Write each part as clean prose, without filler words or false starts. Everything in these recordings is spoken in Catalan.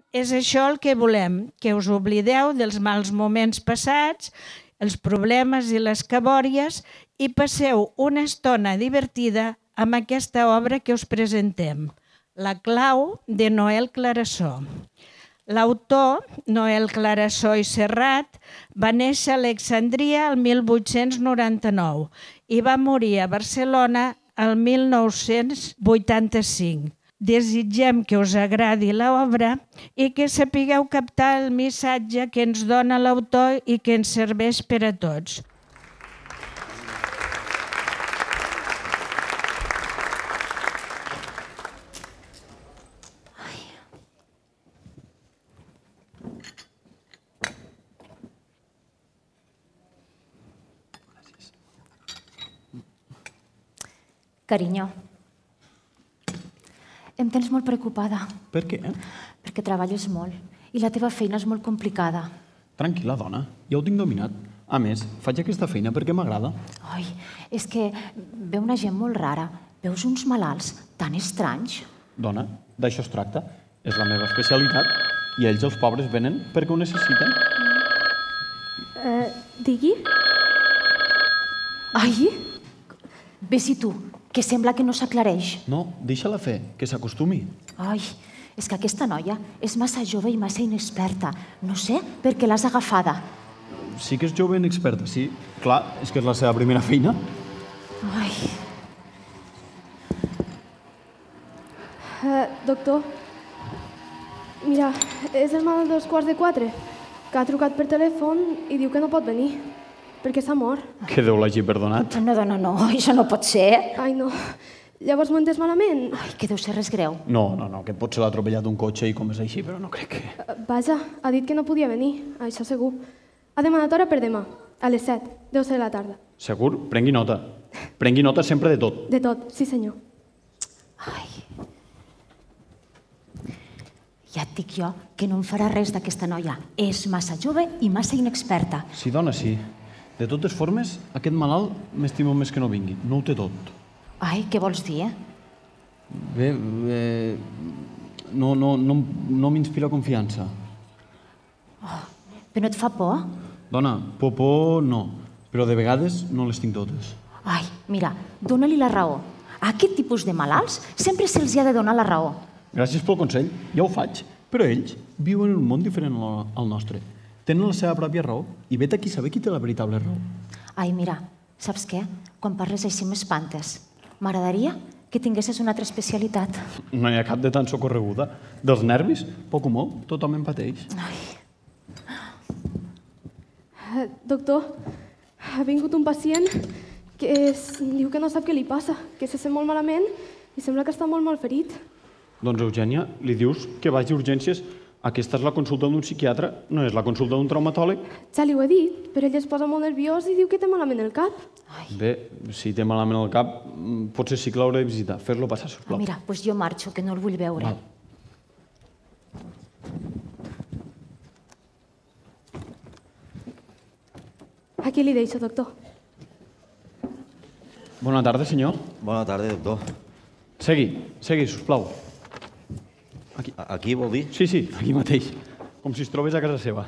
És això el que volem, que us oblideu dels mals moments passats, els problemes i les cabòries i passeu una estona divertida amb aquesta obra que us presentem, La clau de Noel Clarasó. L'autor, Noel Clarasó i Serrat, va néixer a Alexandria el 1899 i va morir a Barcelona el 1985. Desitgem que us agradi l'obra i que sapigueu captar el missatge que ens dona l'autor i que ens serveix per a tots. Carinyo, em tens molt preocupada. Per què? Perquè treballes molt i la teva feina és molt complicada. Tranquil·la, dona, ja ho tinc dominat. A més, faig aquesta feina perquè m'agrada. Ai, és que ve una gent molt rara. Veus uns malalts tan estranys. Dona, d'això es tracta. És la meva especialitat. I ells, els pobres, venen perquè ho necessiten. Digui? Ai, ves-hi tu, que sembla que no s'aclareix. No, deixa-la fer, que s'acostumi. Ai, és que aquesta noia és massa jove i massa inexperta. No sé per què l'has agafada. Sí que és jove i inexperta, sí. Clar, és que és la seva primera feina. Ai. Doctor, mira, és el mal dels 3:15, que ha trucat per telèfon i diu que no pot venir, perquè s'ha mort. Que Déu l'hagi perdonat. No, dona, no, això no pot ser. Ai, no. Llavors m'ho he entès malament? Ai, que deu ser res greu. No, que pot ser l'atropellat d'un cotxe i com és així, però no crec que... Vaja, ha dit que no podia venir, això segur. Ha demanat hora per demà, a les 7, deu ser de la tarda. Segur? Prengui nota. Prengui nota sempre de tot. De tot, sí senyor. Ai. Ja et dic jo que no em farà res d'aquesta noia. És massa jove i massa inexperta. Sí, dona, sí. De totes formes, aquest malalt m'estimo més que no vingui. No ho té tot. Ai, què vols dir, Bé, no m'inspira confiança. Oh, però no et fa por? Dona, por no, però de vegades no les tinc totes. Ai, mira, dóna-li la raó. A aquest tipus de malalts sempre se'ls ha de donar la raó. Gràcies pel consell, ja ho faig, però ells viuen en un món diferent al nostre. Tenen la seva pròpia raó i vet aquí saber qui té la veritable raó. Ai, mira, saps què? Quan parles així m'espantes. M'agradaria que tinguessis una altra especialitat. No hi ha cap de tan socorreguda. Dels nervis, poc o molt, tothom en pateix. Ai. Doctor, ha vingut un pacient que diu que no sap què li passa, que se sent molt malament i sembla que està molt malferit. Doncs, Eugènia, li dius que vagi a urgències. Aquesta és la consulta d'un psiquiatre, no és la consulta d'un traumatòleg. Ja li ho he dit, però ell es posa molt nerviós i diu que té malament el cap. Bé, si té malament el cap, potser sí que l'hauré de visitar. Fer-lo passar, sisplau. Mira, doncs jo marxo, que no el vull veure. Val. Aquí li deixo, doctor. Bona tarda, senyor. Bona tarda, doctor. Segui, sisplau. Aquí vol dir? Sí, aquí mateix. Com si es trobés a casa seva.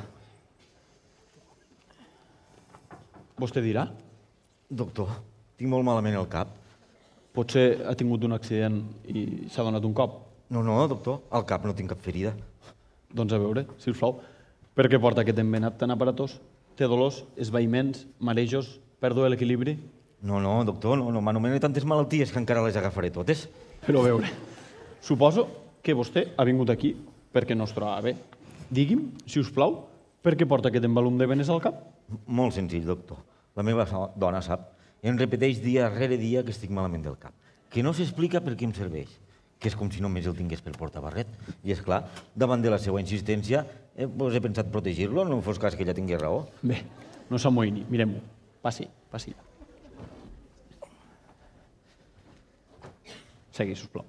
Vostè dirà? Doctor, tinc molt malament el cap. Potser ha tingut un accident i s'ha donat un cop. No, doctor, al cap no tinc cap ferida. Doncs a veure, sisplau, per què porta aquest embenat tan aparatós? Té dolors, esvaïments, marejos, pèrdua de l'equilibri? No, doctor, no m'anomeni tantes malalties que encara les agafaré totes. Però a veure, suposo que vostè ha vingut aquí perquè no es trobava bé. Digui'm, si us plau, per què porta aquest embalum de venes al cap? Molt senzill, doctor. La meva dona sap. I em repeteix dia rere dia que estic malament del cap. Que no s'explica per què em serveix. Que és com si només el tingués per portar barret. I és clar, davant de la seva insistència, he pensat protegir-lo, no fos cas que ella tingui raó. Bé, no s'amoïni, mirem-ho. Passi. Segui, sisplau.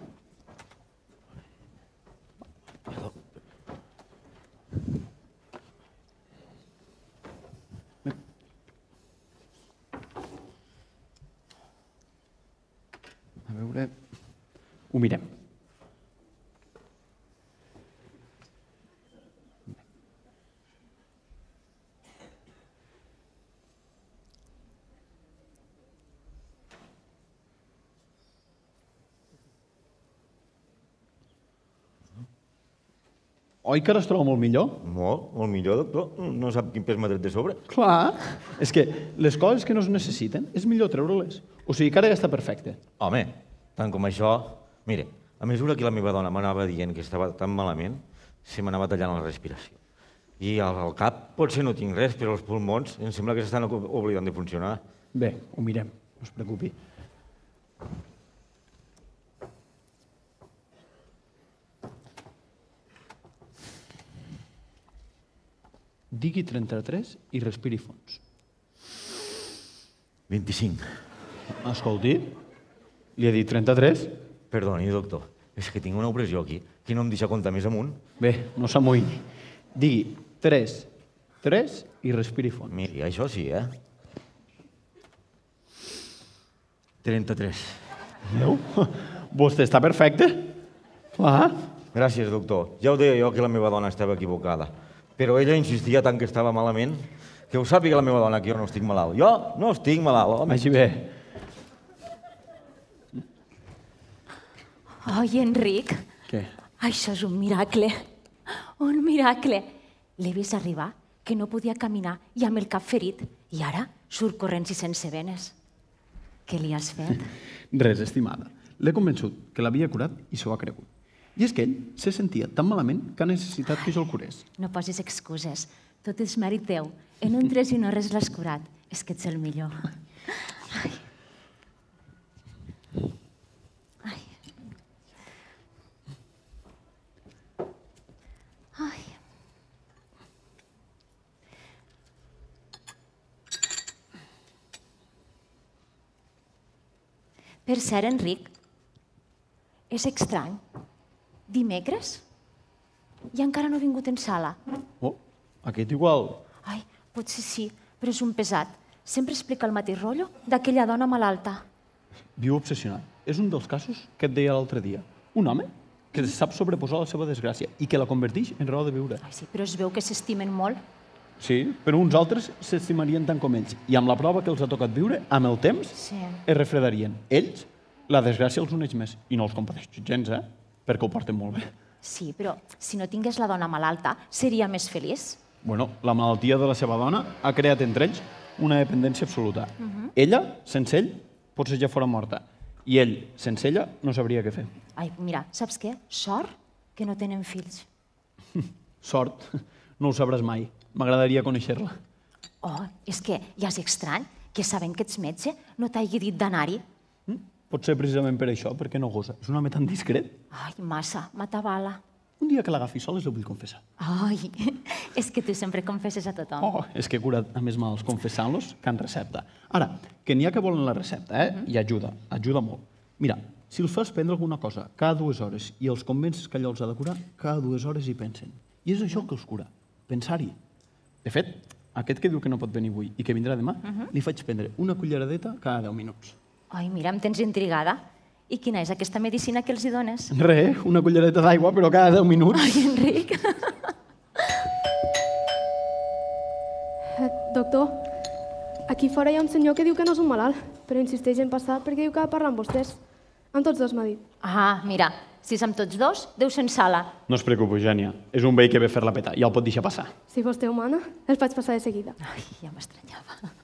A veure... Ho mirem. Oi que ara es troba molt millor? Molt millor, doctor. No sap quin pes m'ha tret de sobre. Clar, és que les coses que no es necessiten és millor treure-les. O sigui que ara ja està perfecte. Home, tant com això... Mire, a mesura que la meva dona m'anava dient que estava tan malament, se m'anava tallant la respiració. I al cap potser no tinc res, però els pulmons em sembla que s'estan oblidant de funcionar. Bé, ho mirem, no es preocupi. Digui 33 i respiri fons. 25. Escolti, li he dit 33? Perdoni, doctor, és que tinc una opressió aquí, que no em deixa comptar més amunt. Bé, no s'amoïni. Digui 3 i respiri fons. Miri, això sí, 33. Veu? Vostè està perfecte. Clar. Gràcies, doctor. Ja ho deia jo que la meva dona estava equivocada. Però ella insistia tant que estava malament que ho sàpiga la meva dona, que jo no estic malalt. Jo no estic malalt, home. Vagi bé. Oi, Enric, Què? això és un miracle. Un miracle. L'he vist arribar, que no podia caminar i amb el cap ferit. I ara surt corrents i sense venes. Què li has fet? Res, estimada. L'he convençut que l'havia curat i s'ho ha cregut. I és que ell se sentia tan malament que ha necessitat que jo el curés. No posis excuses. Tot és mèrit teu. En un 3 i no res l'has curat. És que ets el millor. Ai. Ai. Ai. Per cert, Enric, és estrany. Dimecres? I encara no ha vingut en sala. Oh, aquest igual. Ai, potser sí, però és un pesat. Sempre explica el mateix rotllo d'aquella dona malalta. Viu obsessionat. És un dels casos que et deia l'altre dia. Un home que sap sobreposar la seva desgràcia i que la converteix en raó de viure. Ai, sí, però es veu que s'estimen molt. Sí, però uns altres s'estimarien tant com ells. I amb la prova que els ha tocat viure, amb el temps, Sí. es refredarien. Ells, la desgràcia els uneix més. I no els compadeix gens, perquè ho porten molt bé. Sí, però si no tingués la dona malalta, seria més feliç. Bueno, la malaltia de la seva dona ha creat entre ells una dependència absoluta. Ella, sense ell, potser ja fora morta. I ell, sense ella, no sabria què fer. Ai, mira, saps què? Sort que no tenen fills. Sort, no ho sabràs mai. M'agradaria conèixer-la. Oh, és que ja és estrany que sabent que ets metge no t'hagi dit d'anar-hi. Pot ser precisament per això, perquè no gosa. És un home tan discret. Ai, massa, m'atabala. Un dia que l'agafi sol es ho vull confessar. Ai, és que tu sempre confesses a tothom. Oh, és que he curat a més mals confessant-los que en recepta. Ara, que n'hi ha que volen la recepta, i ajuda molt. Mira, si els fas prendre alguna cosa cada 2 hores i els convences que allò els ha de curar, cada 2 hores hi pensen. I és això que els cura, pensar-hi. De fet, aquest que diu que no pot venir avui i que vindrà demà, li faig prendre una culleradeta cada 10 minuts. Ai, mira, em tens intrigada. I quina és aquesta medicina que els hi dones? Res, una cullereta d'aigua, però cada 10 minuts. Ai, Enric. Doctor, aquí fora hi ha un senyor que diu que no és un malalt, però insisteix en passar perquè diu que ha de parlar amb vostès. Amb tots dos, m'ha dit. Ah, mira, si és amb tots dos, deu ser en sala. No es preocupi, Eugènia. És un veí que ve a fer-la petar. Ja el pot deixar passar. Si vostè humana, el faig passar de seguida. Ai, ja m'estranyava.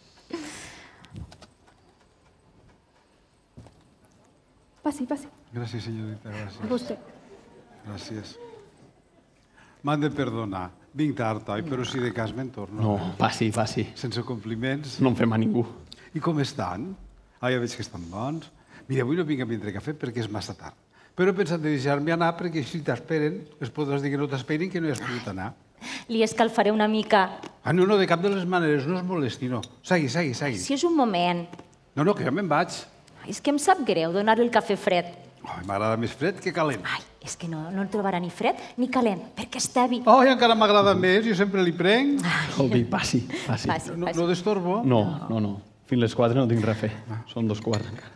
Passi, passi. Gràcies, senyorita, gràcies. A vostè. Gràcies. M'han de perdonar. Vinc tard, oi? Però si de cas me'n torno. No, passi, passi. Sense compliments. No en fem a ningú. I com estan? Ah, ja veig que estan bons. Mira, avui no vinc a prendre cafè perquè és massa tard. Però he pensat de deixar-me anar perquè si t'esperen, es podràs dir que no t'esperin, que no hi has pogut anar. Li escalfaré una mica. Ah, no, no, de cap de les maneres, no es molesti, no. Segui. Si és un moment. No, que ja me'n vaig. Ai, és que em sap greu donar-li el cafè fred. Ai, m'agrada més fred que calent. Ai, és que no el trobarà ni fred ni calent, perquè és tebi. Ai, encara m'agrada més, jo sempre li prenc. Escolti, passi. Passi. No destorbo? No. Fins les 4 no tinc res a fer. Són 2:15 encara.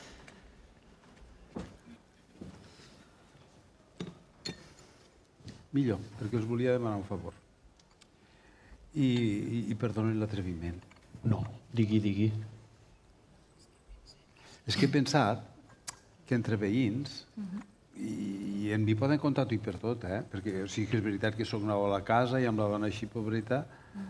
Millor, perquè us volia demanar un favor. I perdonin l'atreviment. No, digui. És que he pensat que entre veïns i I en mi poden comptar tot i per tot, perquè sí que és veritat que sóc nou a la casa i amb la dona així, pobreta.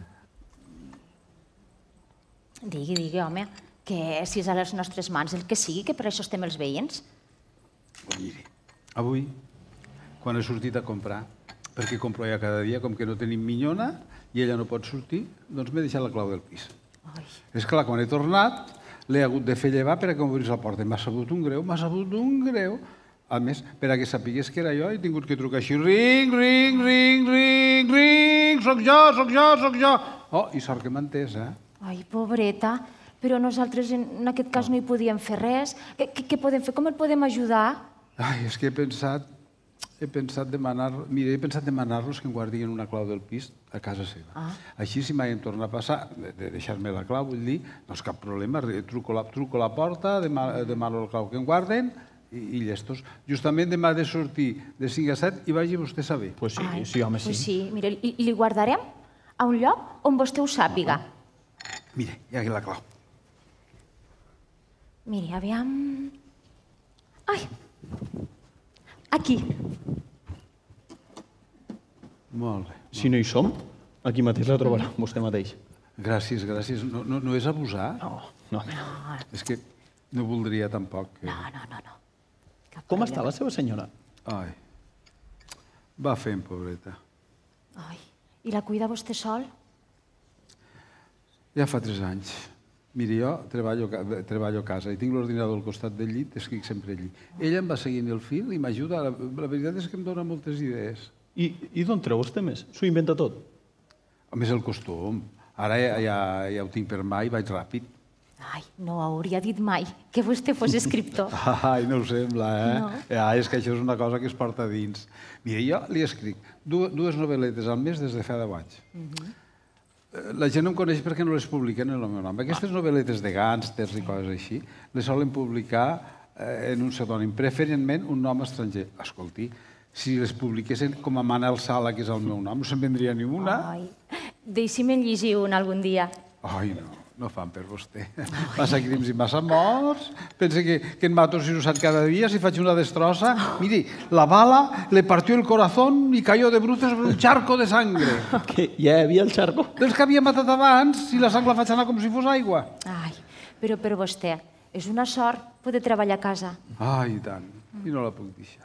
Digui, home, que si és a les nostres mans el que sigui, que per això estem els veïns. Miri, avui, quan he sortit a comprar, perquè compro ja cada dia, com que no tenim minyona i ella no pot sortir, doncs m'he deixat la clau del pis. És clar, quan he tornat, l'he hagut de fer llevar perquè m'obrís la porta. M'ha sabut un greu, m'ha sabut un greu. A més, per a que sapigués que era jo, he tingut que trucar així. Ring, ring, ring, ring, ring, soc jo, soc jo, soc jo. Oh, i sort que m'ha entès, Ai, pobreta, però nosaltres en aquest cas no hi podíem fer res. Què podem fer? Com el podem ajudar? Ai, és que he pensat demanar-los que em guardin una clau del pis a casa seva. Així, si mai em torna a passar, de deixar-me la clau, vull dir, no és cap problema, truco a la porta, demano la clau que em guarden i llestos. Justament demà he de sortir de 5 a 7 i vagi vostè a saber. Pues sí, home, sí. Pues sí, mira, li guardarem a un lloc on vostè ho sàpiga. Mire, hi ha aquí la clau. Miri, aviam... Ai! Aquí. Molt bé. Si no hi som, aquí mateix la trobarà, vostè mateix. Gràcies, gràcies. No és abusar? No. És que no voldria tampoc que... No. Com està la seva senyora? Ai, va fent, pobreta. Ai, i la cuida vostè sol? Ja fa 3 anys. Miri, jo treballo a casa i tinc l'ordinador al costat del llit, escric sempre allí. Ella em va seguint el fil i m'ajuda. La veritat és que em dona moltes idees. I d'on treu els temes? S'ho inventa tot? A més, el costum. Ara ja ho tinc per mà i vaig ràpid. Ai, no hauria dit mai que vostè fos escriptor. Ai, no ho sembla, No. És que això és una cosa que es porta dins. Mira, jo li escric 2 novel·letes al mes des de fa 10 anys. La gent no em coneix perquè no les publiquen en el meu nom. Aquestes novel·letes de gàngsters i coses així les solen publicar en un pseudònim, preferentment un nom estranger. Escolti, si les publiquessin com a Manel Sala, que és el meu nom, no se'n vendria ni una. Ai, deixi'm llegir un algun dia. Ai, no fan per vostè. Massa crims i massa morts. Pensa que en mato 6 cada dia si faig una destrossa. Miri, la bala le partió el corazón y cayó de bruces sobre un charco de sangre. Que ja hi havia el xarco? Dels que havia matat abans, i la sang la faig anar com si fos aigua. Ai, però per vostè és una sort poder treballar a casa. Ai, i tant. I no la puc deixar.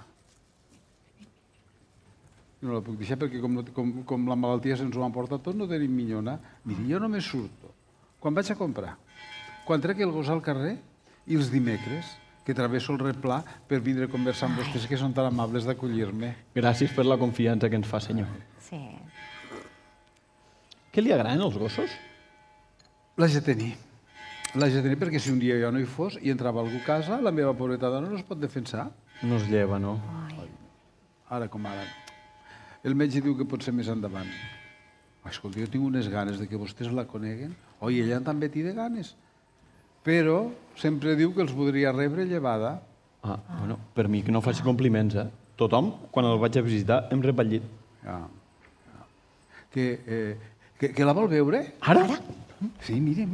No la puc deixar perquè com la malaltia se'ns ho ha emportat tot, no tenim minyona. Miri, jo només surto quan vaig a comprar, quan trec el gos al carrer i els dimecres, que travesso el replà per vindre a conversar amb vostès, que són tan amables d'acollir-me. Gràcies per la confiança que ens fa, senyor. Sí. Què li agraden els gossos? La tenir. La tenir perquè si un dia jo no hi fos i entrava algú a casa, la meva pobreta dona no es pot defensar. No es lleva, no? Ara com ara. El metge diu que pot ser més endavant. Escolta, jo tinc unes ganes de que vostès la coneguen. Oi, ella també té de ganes. Però sempre diu que els voldria rebre llevada. Bueno, per mi que no faci compliments, Tothom, quan el vaig a visitar, em rep al llit. Que la vol veure? Ara? Sí, mire.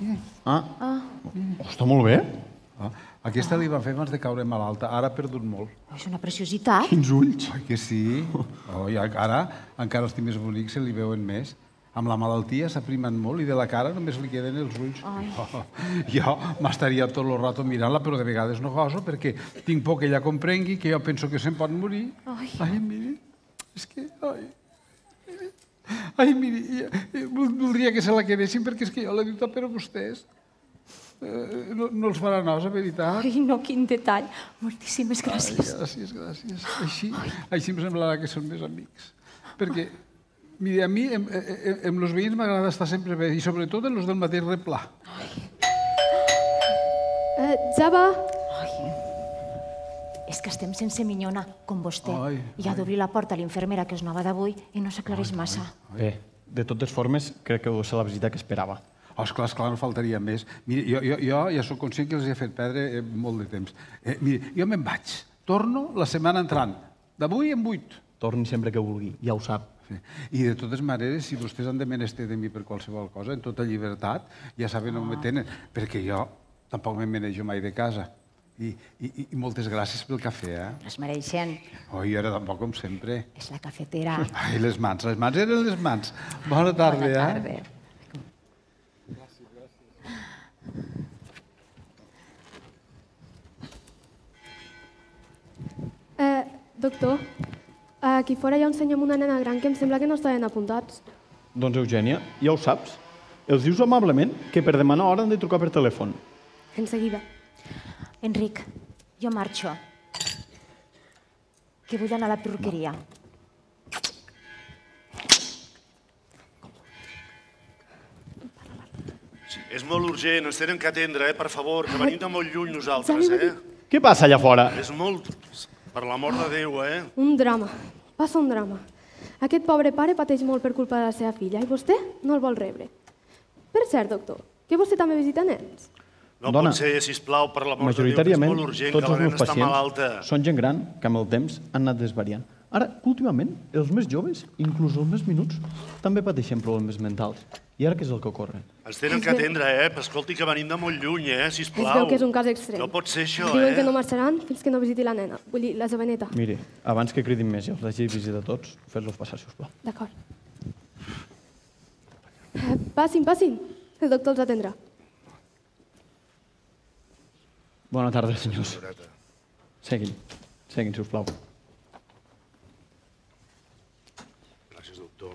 Està molt bé. Aquesta li va fer abans de caure malalta. Ara ha perdut molt. És una preciositat. Quins ulls. Oi que sí? Ara encara els té més bonics, se li veuen més. Amb la malaltia s'aprimen molt i de la cara només li queden els ulls. Jo m'estaria tot el rato mirant-la, però de vegades no goso perquè tinc por que ella comprengui que jo penso que se'n pot morir. Ai, miri, és que... Ai, miri, voldria que se la quedessin perquè és que jo l'he dit per a vostès. No els farà nosa, veritat? Ai, no, quin detall. Moltíssimes gràcies. Gràcies. Així em semblarà que són més amics. Perquè, mira, a mi, amb els veïns m'agrada estar sempre bé, i sobretot amb els del mateix replà. Ja va. És que estem sense minyona, com vostè. I ha d'obrir la porta a l'infermera, que és nova d'avui, i no s'aclareix massa. Bé, de totes formes, crec que deu ser la visita que esperava. Esclar, no faltaria més. Mira, jo ja soc conscient que els he fet perdre molt de temps. Mira, jo me'n vaig. Torno la setmana entrant. D'avui en 8. Torni sempre que vulgui, ja ho sap. I de totes maneres, si vostès han de menester de mi per qualsevol cosa, en tota llibertat, ja saben on me tenen, perquè jo tampoc me manejo mai de casa. I moltes gràcies pel cafè, eh? Les mereixen. Oi, ara tampoc com sempre. És la cafetera. Ai, les mans eren les mans. Bona tarda, Bona tarda. Doctor, aquí fora hi ha un senyor amb una nena gran que em sembla que no estaven apuntats. Doncs, Eugènia, ja ho saps. Els dius amablement que per demanar hora han de trucar per telèfon. En seguida. Enric, jo marxo. Que vull anar a la perruqueria. És molt urgent, ens tenen que atendre, per favor, que venim de molt lluny nosaltres, Què passa allà fora? És molt... Per l'amor de Déu, Un drama. Passa un drama. Aquest pobre pare pateix molt per culpa de la seva filla i vostè no el vol rebre. Per cert, doctor, que vostè també visita nens? No Dona, pot ser, sisplau, per l'amor de Déu, que és majoritàriament, molt urgent, tots que els la meus nena està malalta. pacients són gent gran que amb el temps han anat desvariant. Ara, últimament, els més joves, inclús els més minuts, també pateixen problemes mentals. I ara què és el que ocorre? Ens tenen que atendre, però escolti que venim de molt lluny, sisplau. Es veu que és un cas extrem. No pot ser això, Diuen que no marxaran fins que no visiti la nena. Vull dir, la joveneta. Miri, abans que cridin més i els deixi visitar tots, fes-los passar, sisplau. D'acord. Passin, passin. El doctor els atendrà. Bona tarda, senyors. Seguin, sisplau. Gràcies, doctor.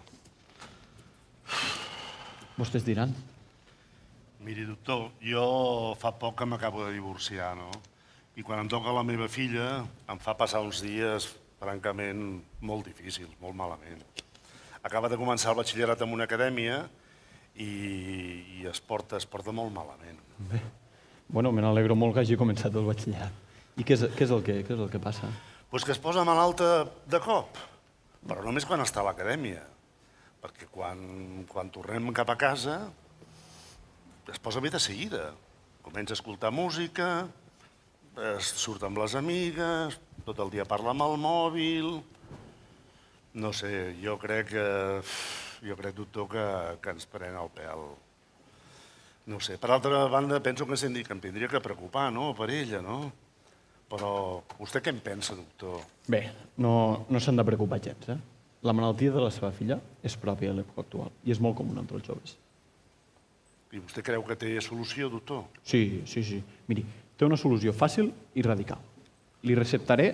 Vostès diran. Miri, doctor, jo fa poc que m'acabo de divorciar, no? I quan em toca la meva filla em fa passar uns dies, francament, molt difícils, molt malament. Acaba de començar el batxillerat en una acadèmia i es porta molt malament. Bé, bueno, me n'alegro molt que hagi començat el batxillerat. I què és el que passa? Doncs que es posa malalta de cop, però només quan està a l'acadèmia. Perquè quan tornem cap a casa es posa bé de seguida. Comença a escoltar música, surt amb les amigues, tot el dia parla amb el mòbil... No sé, jo crec, doctor, que ens pren el pèl. No sé, per altra banda, penso que em tindria que preocupar, no?, per ella, no? Però vostè què en pensa, doctor? Bé, no s'han de preocupar gens, eh? La malaltia de la seva filla és pròpia de l'època actual i és molt comuna entre els joves. I vostè creu que té solució, doctor? Sí. Miri, té una solució fàcil i radical. Li receptaré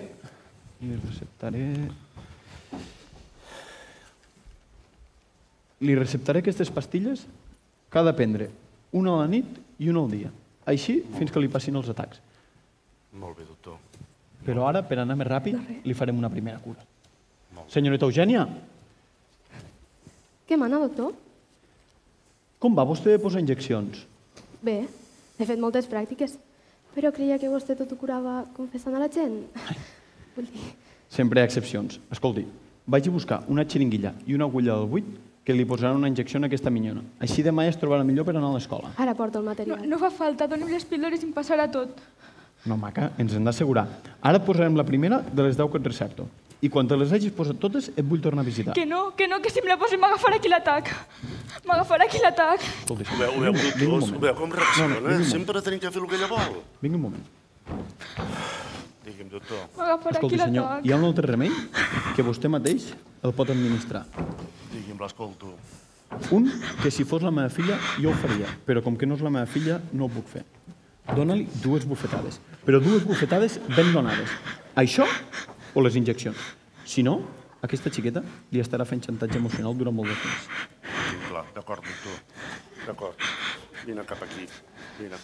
aquestes pastilles que ha de prendre una a la nit i una al dia. Així fins que li passin els atacs. Molt bé, doctor. Però ara, per anar més ràpid, li farem una primera cura. Senyoreta Eugènia, Què mana, doctor? com va vostè de posar injeccions? Bé, he fet moltes pràctiques, però creia que vostè tot ho curava confessant a la gent. Vull dir... Sempre hi ha excepcions. Escolti, vaig a buscar una xeringuilla i una agulla del 8 que li posaran una injecció en aquesta minyona. Així demà es trobarà millor per anar a l'escola. Ara porto el material. No fa falta, doni'm les píldores i em passarà tot. No, maca, ens hem d'assegurar. Ara et posarem la primera de les 10 que et recepto. I quan te les hagis posat totes, et vull tornar a visitar. Que no, que si me la posi m'agafarà aquí l'atac. M'agafarà aquí l'atac. Escolti, Ho veu, doctor? Ho veu com reacciona? Sempre tenim que fer el que ella vol. Vingui un moment. Digui'm, doctor. M'agafarà Escolti, aquí senyor, l'atac. hi ha un altre remei que vostè mateix el pot administrar. Digui'm, l'escolto. Un, que si fos la meva filla, jo ho faria, però com que no és la meva filla, no ho puc fer. Dóna-li 2 bufetades, però 2 bufetades ben donades. Això o les injeccions. Si no, aquesta xiqueta li estarà fent xantatge emocional durant molt de temps. Sí, clar, d'acord, doctor. D'acord. Vine cap aquí. Vine.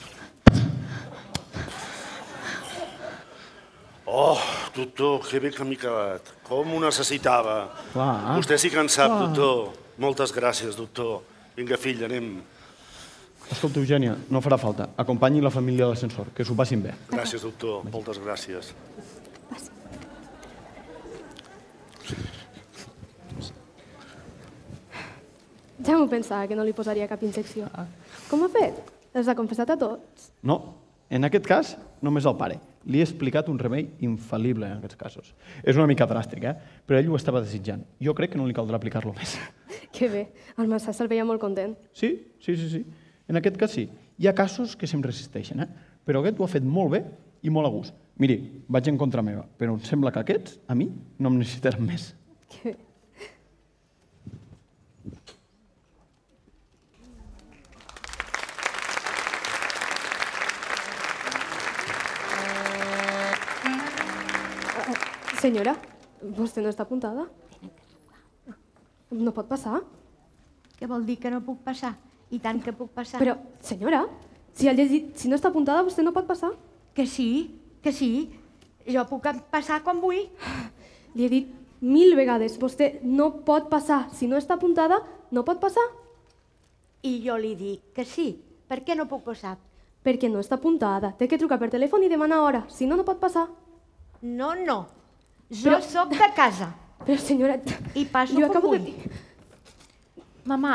Oh, doctor, que bé que m'he quedat. Com ho necessitava. Clar. Vostè sí que en sap, doctor. Moltes gràcies, doctor. Vinga, fill, anem. Escolta, Eugènia, no farà falta. Acompanyi la família a l'ascensor, que s'ho passin bé. Gràcies, doctor. Moltes gràcies. Ja m'ho pensava, que no li posaria cap injecció. Com ha fet? Els ha confessat a tots? No, en aquest cas, només el pare. Li he explicat un remei infal·lible en aquests casos. És una mica dràstic, però ell ho estava desitjant. Jo crec que no li caldrà aplicar-lo més. Que bé, el Marçà se'l veia molt content. Sí. En aquest cas sí. Hi ha casos que se'm resisteixen, però aquest ho ha fet molt bé i molt a gust. Miri, vaig en contra meva, però em sembla que aquests, a mi, no em necessitaran més. Que bé. Senyora, vostè no està apuntada? No pot passar? Què vol dir que no puc passar? I tant que puc passar. Però, senyora, si no està apuntada, vostè no pot passar? Que sí, que sí. Jo puc passar quan vull. Li he dit 1000 vegades, vostè no pot passar. Si no està apuntada, no pot passar. I jo li dic que sí. Per què no puc passar? Perquè no està apuntada. Té que trucar per telèfon i demanar hora. Si no, no pot passar. No, no. Jo sóc de casa. Però, senyora... I passo jo com acabo vull. de dir... Mamà,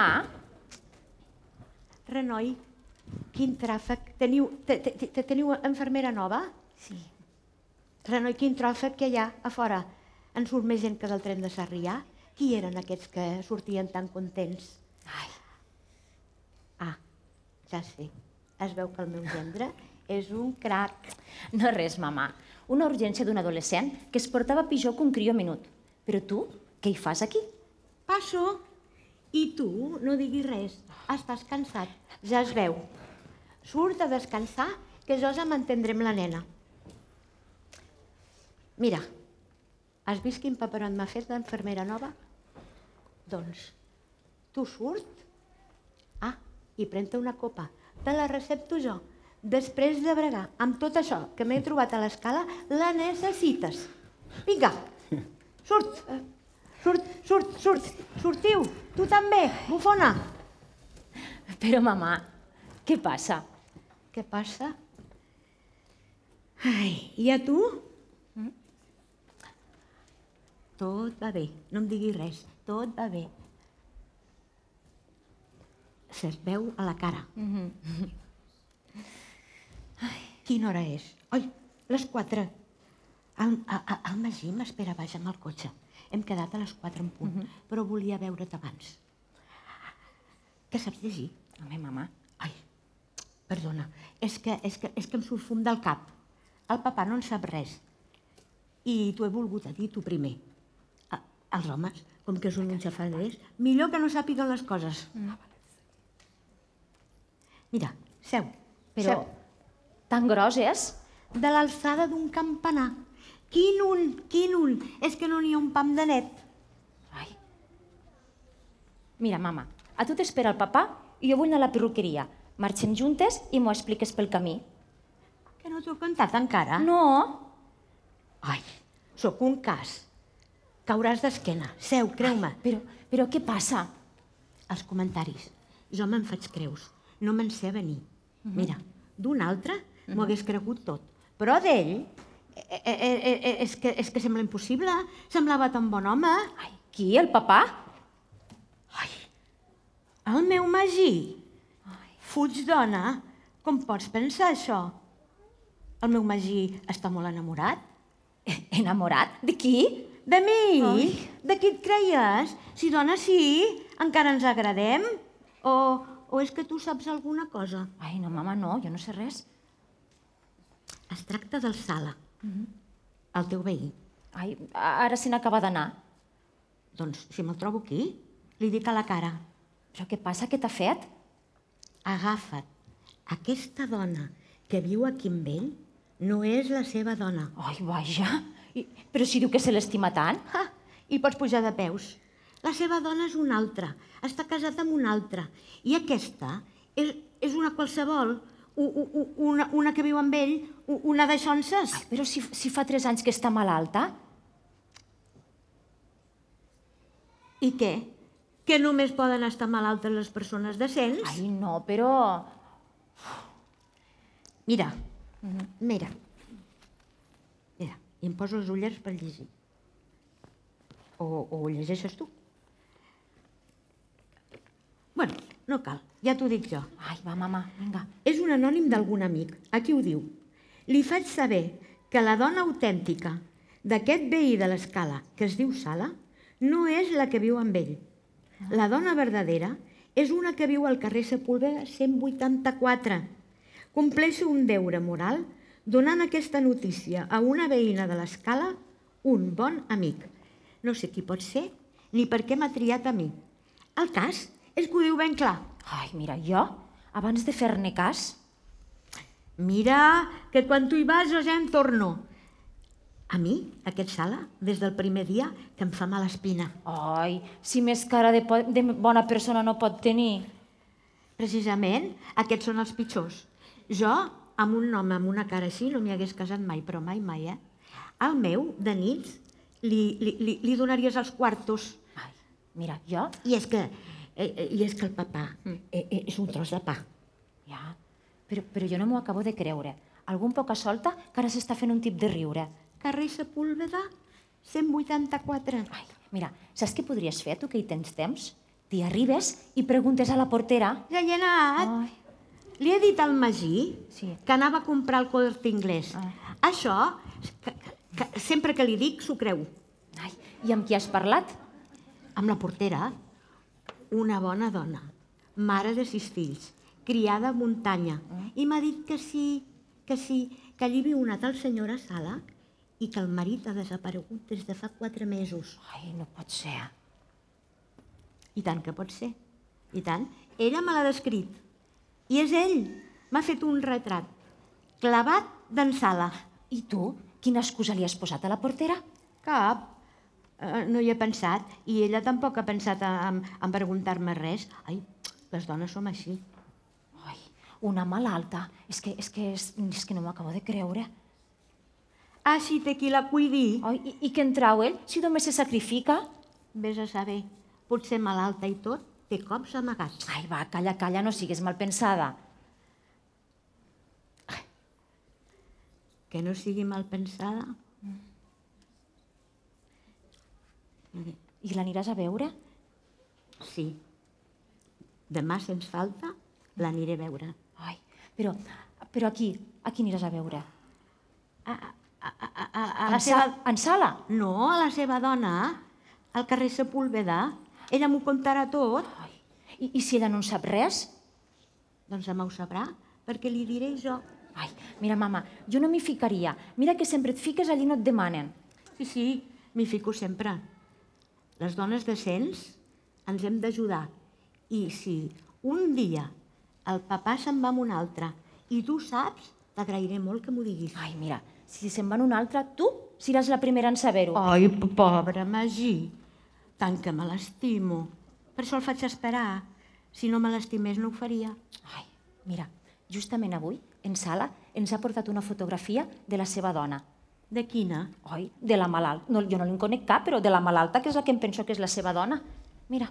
Renoi, quin tràfic. Teniu infermera nova? sí. Renoi, quin tràfic que hi ha a fora. En surt més gent que del tren de Sarrià? Qui eren aquests que sortien tan contents? Ai, Ah, ja sé. Es veu que el meu gendre és un crac. no res, mamà. Una urgència d'un adolescent que es portava pitjor que un crió menut. Però tu, què hi fas aquí? Passo. I tu no diguis res. Estàs cansat. Ja es veu. Surt a descansar, que jo ja m'entendré amb la nena. Mira, has vist quin paperot m'ha fet l'enfermera nova? Doncs, tu surt. Ah, i pren-te una copa. Te la recepto jo. Després de bregar amb tot això que m'he trobat a l'escala, la necessites. Vinga, surt. Surt. Sortiu. Tu també, bufona. Però, mamà, què passa? Què passa? Ai, i a tu? Tot va bé, no em diguis res, tot va bé. Se't veu a la cara. Quina hora és? Ai, les 4. El Magí m'espera baix amb el cotxe. Hem quedat a les 4 en punt, però volia veure't abans. Què saps llegir? Home, mamà. Ai, perdona, és que em surt fum del cap. El papà no en sap res. I t'ho he volgut a dir tu primer. Els homes, com que són uns xafarders, millor que no sàpiguen les coses. Mira, seu. Però tan gros és? De l'alçada d'un campanar. Quin un! És que no n'hi ha un pam de net. Ai. Mira, mama, a tu t'espera el papà i jo vull anar a la perruqueria. Marxem juntes i m'ho expliques pel camí. Que no t'ho he contat encara? No. Ai, sóc un cas. Cauràs d'esquena. Seu, creu-me. Però què passa? Els comentaris. Jo me'n faig creus. No me'n sé venir. Mira, d'un altre m'ho hagués cregut tot. Però d'ell és que sembla impossible. Semblava tan bon home. Ai, qui, el papà? Ai, el meu Magí. Fuig, dona. Com pots pensar això? El meu Magí està molt enamorat. Enamorat? De qui? De mi? De qui et creies? Si dona, sí. Encara ens agradem? O és que tu saps alguna cosa? Ai, no, mama, no, jo no sé res. Es tracta del Sala, el teu veí. Ai, ara se n'acaba d'anar. Doncs, si me'l trobo aquí, li dic a la cara. Però què passa? Què t'ha fet? Agafa't. Aquesta dona que viu aquí amb ell no és la seva dona. Ai, vaja. Però si diu que se l'estima tant. I pots pujar de peus. La seva dona és una altra. Està casat amb una altra. I aquesta és una qualsevol. Una que viu amb ell, una d'aixonses. Ai, però si fa 3 anys que està malalta. I què? Que només poden estar malaltes les persones decents? Ai, no, però... Mira. Mira, i em poso les ulleres per llegir. O ho llegeixes tu? Bueno, no cal, ja t'ho dic jo. Ai, va, mama, vinga. És un anònim d'algun amic. Aquí ho diu. Li faig saber que la dona autèntica d'aquest veí de l'escala, que es diu Sala, no és la que viu amb ell. La dona verdadera és una que viu al carrer Sepúlveda 184. Compleixo un deure moral donant aquesta notícia a una veïna de l'escala, un bon amic. No sé qui pot ser ni per què m'ha triat a mi. El cas és que ho diu ben clar. Ai, mira, jo, abans de fer-ne cas... Mira, que quan tu hi vas jo ja em torno. A mi, aquest Sala, des del primer dia, que em fa mala espina. Ai, si més cara de bona persona no pot tenir. Precisament, aquests són els pitjors. Jo, amb un home amb una cara així, no m'hi hagués casat mai, però mai, mai, eh? Al meu, de nits, li donaries els quartos. Ai, mira, jo... I és que el papà és un tros de pa. Ja, però jo no m'ho acabo de creure. Algun poca solta que ara s'està fent un tip de riure. Carrer Sepúlveda, 184. Ai, mira, saps què podries fer, tu que hi tens temps? T'hi arribes i preguntes a la portera. Ja hi he anat. Ai. Li he dit al Magí Sí. que anava a comprar el Corte Inglés. Això, sempre que li dic, s'ho creu. Ai, i amb qui has parlat? Amb la portera, una bona dona, mare de 6 fills, criada a muntanya, i m'ha dit que sí, que allí viu una tal senyora Sala i que el marit ha desaparegut des de fa 4 mesos. Ai, no pot ser. I tant que pot ser. I tant. Ella me l'ha descrit. I és ell. M'ha fet un retrat. Clavat d'en Sala. I tu, quina excusa li has posat a la portera? Cap. No hi he pensat. I ella tampoc ha pensat en preguntar-me res. Ai, les dones som així. Ai, una malalta. És que no m'ho acabo de creure. Ah, si té qui la cuidi. Ai, i què en trau ell, si només se sacrifica? Vés a saber. Potser malalta i tot, té cops amagats. Ai, va, calla, no sigues malpensada. Que no sigui malpensada. I l'aniràs a veure? Sí. Demà, sens falta, l'aniré a veure. Ai, però aquí aniràs a veure? En Sala? No, a la seva dona, al carrer Sepúlveda. Ella m'ho contarà tot. Ai, i si ella no en sap res? Doncs demà ho sabrà, perquè li diré jo. Ai, mira, mama, jo no m'hi ficaria. Mira que sempre et fiques allí no et demanen. Sí, m'hi fico sempre. Les dones decents ens hem d'ajudar. I si un dia el papà se'n va amb un altre i tu saps, t'agrairé molt que m'ho diguis. Ai, mira, si se'n va en un altre, tu seràs la primera en saber-ho. Ai, pobra Magí, tant que me l'estimo. Per això el faig esperar. Si no me l'estimés no ho faria. Ai, mira, justament avui, en Sala, ens ha portat una fotografia de la seva dona. De quina? Ai, de la malalta. No, jo no li'n conec cap, però de la malalta, que és la que em penso que és la seva dona. Mira.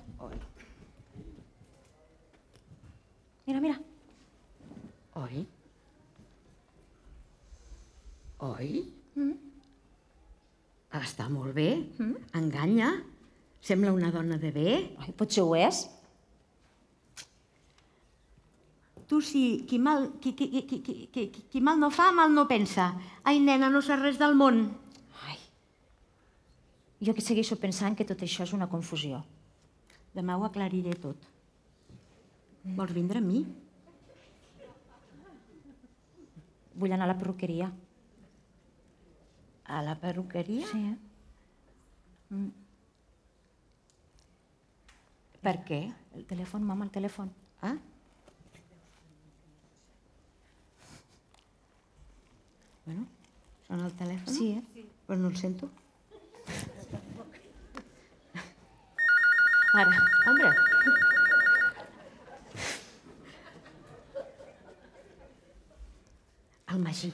Mira. Oi? Oi? Està molt bé. Enganya. Sembla una dona de bé. Ai, potser ho és. Tu sí, qui mal no fa, mal no pensa. Ai, nena, no saps res del món. Ai, jo que segueixo pensant que tot això és una confusió. Demà ho aclariré tot. Vols vindre amb mi? Vull anar a la perruqueria. A la perruqueria? Sí. Per què? El telèfon, mama, el telèfon. Ah? Bueno, sona el telèfon? Sí. Però no el sento. Ara. Hombre. El Magí.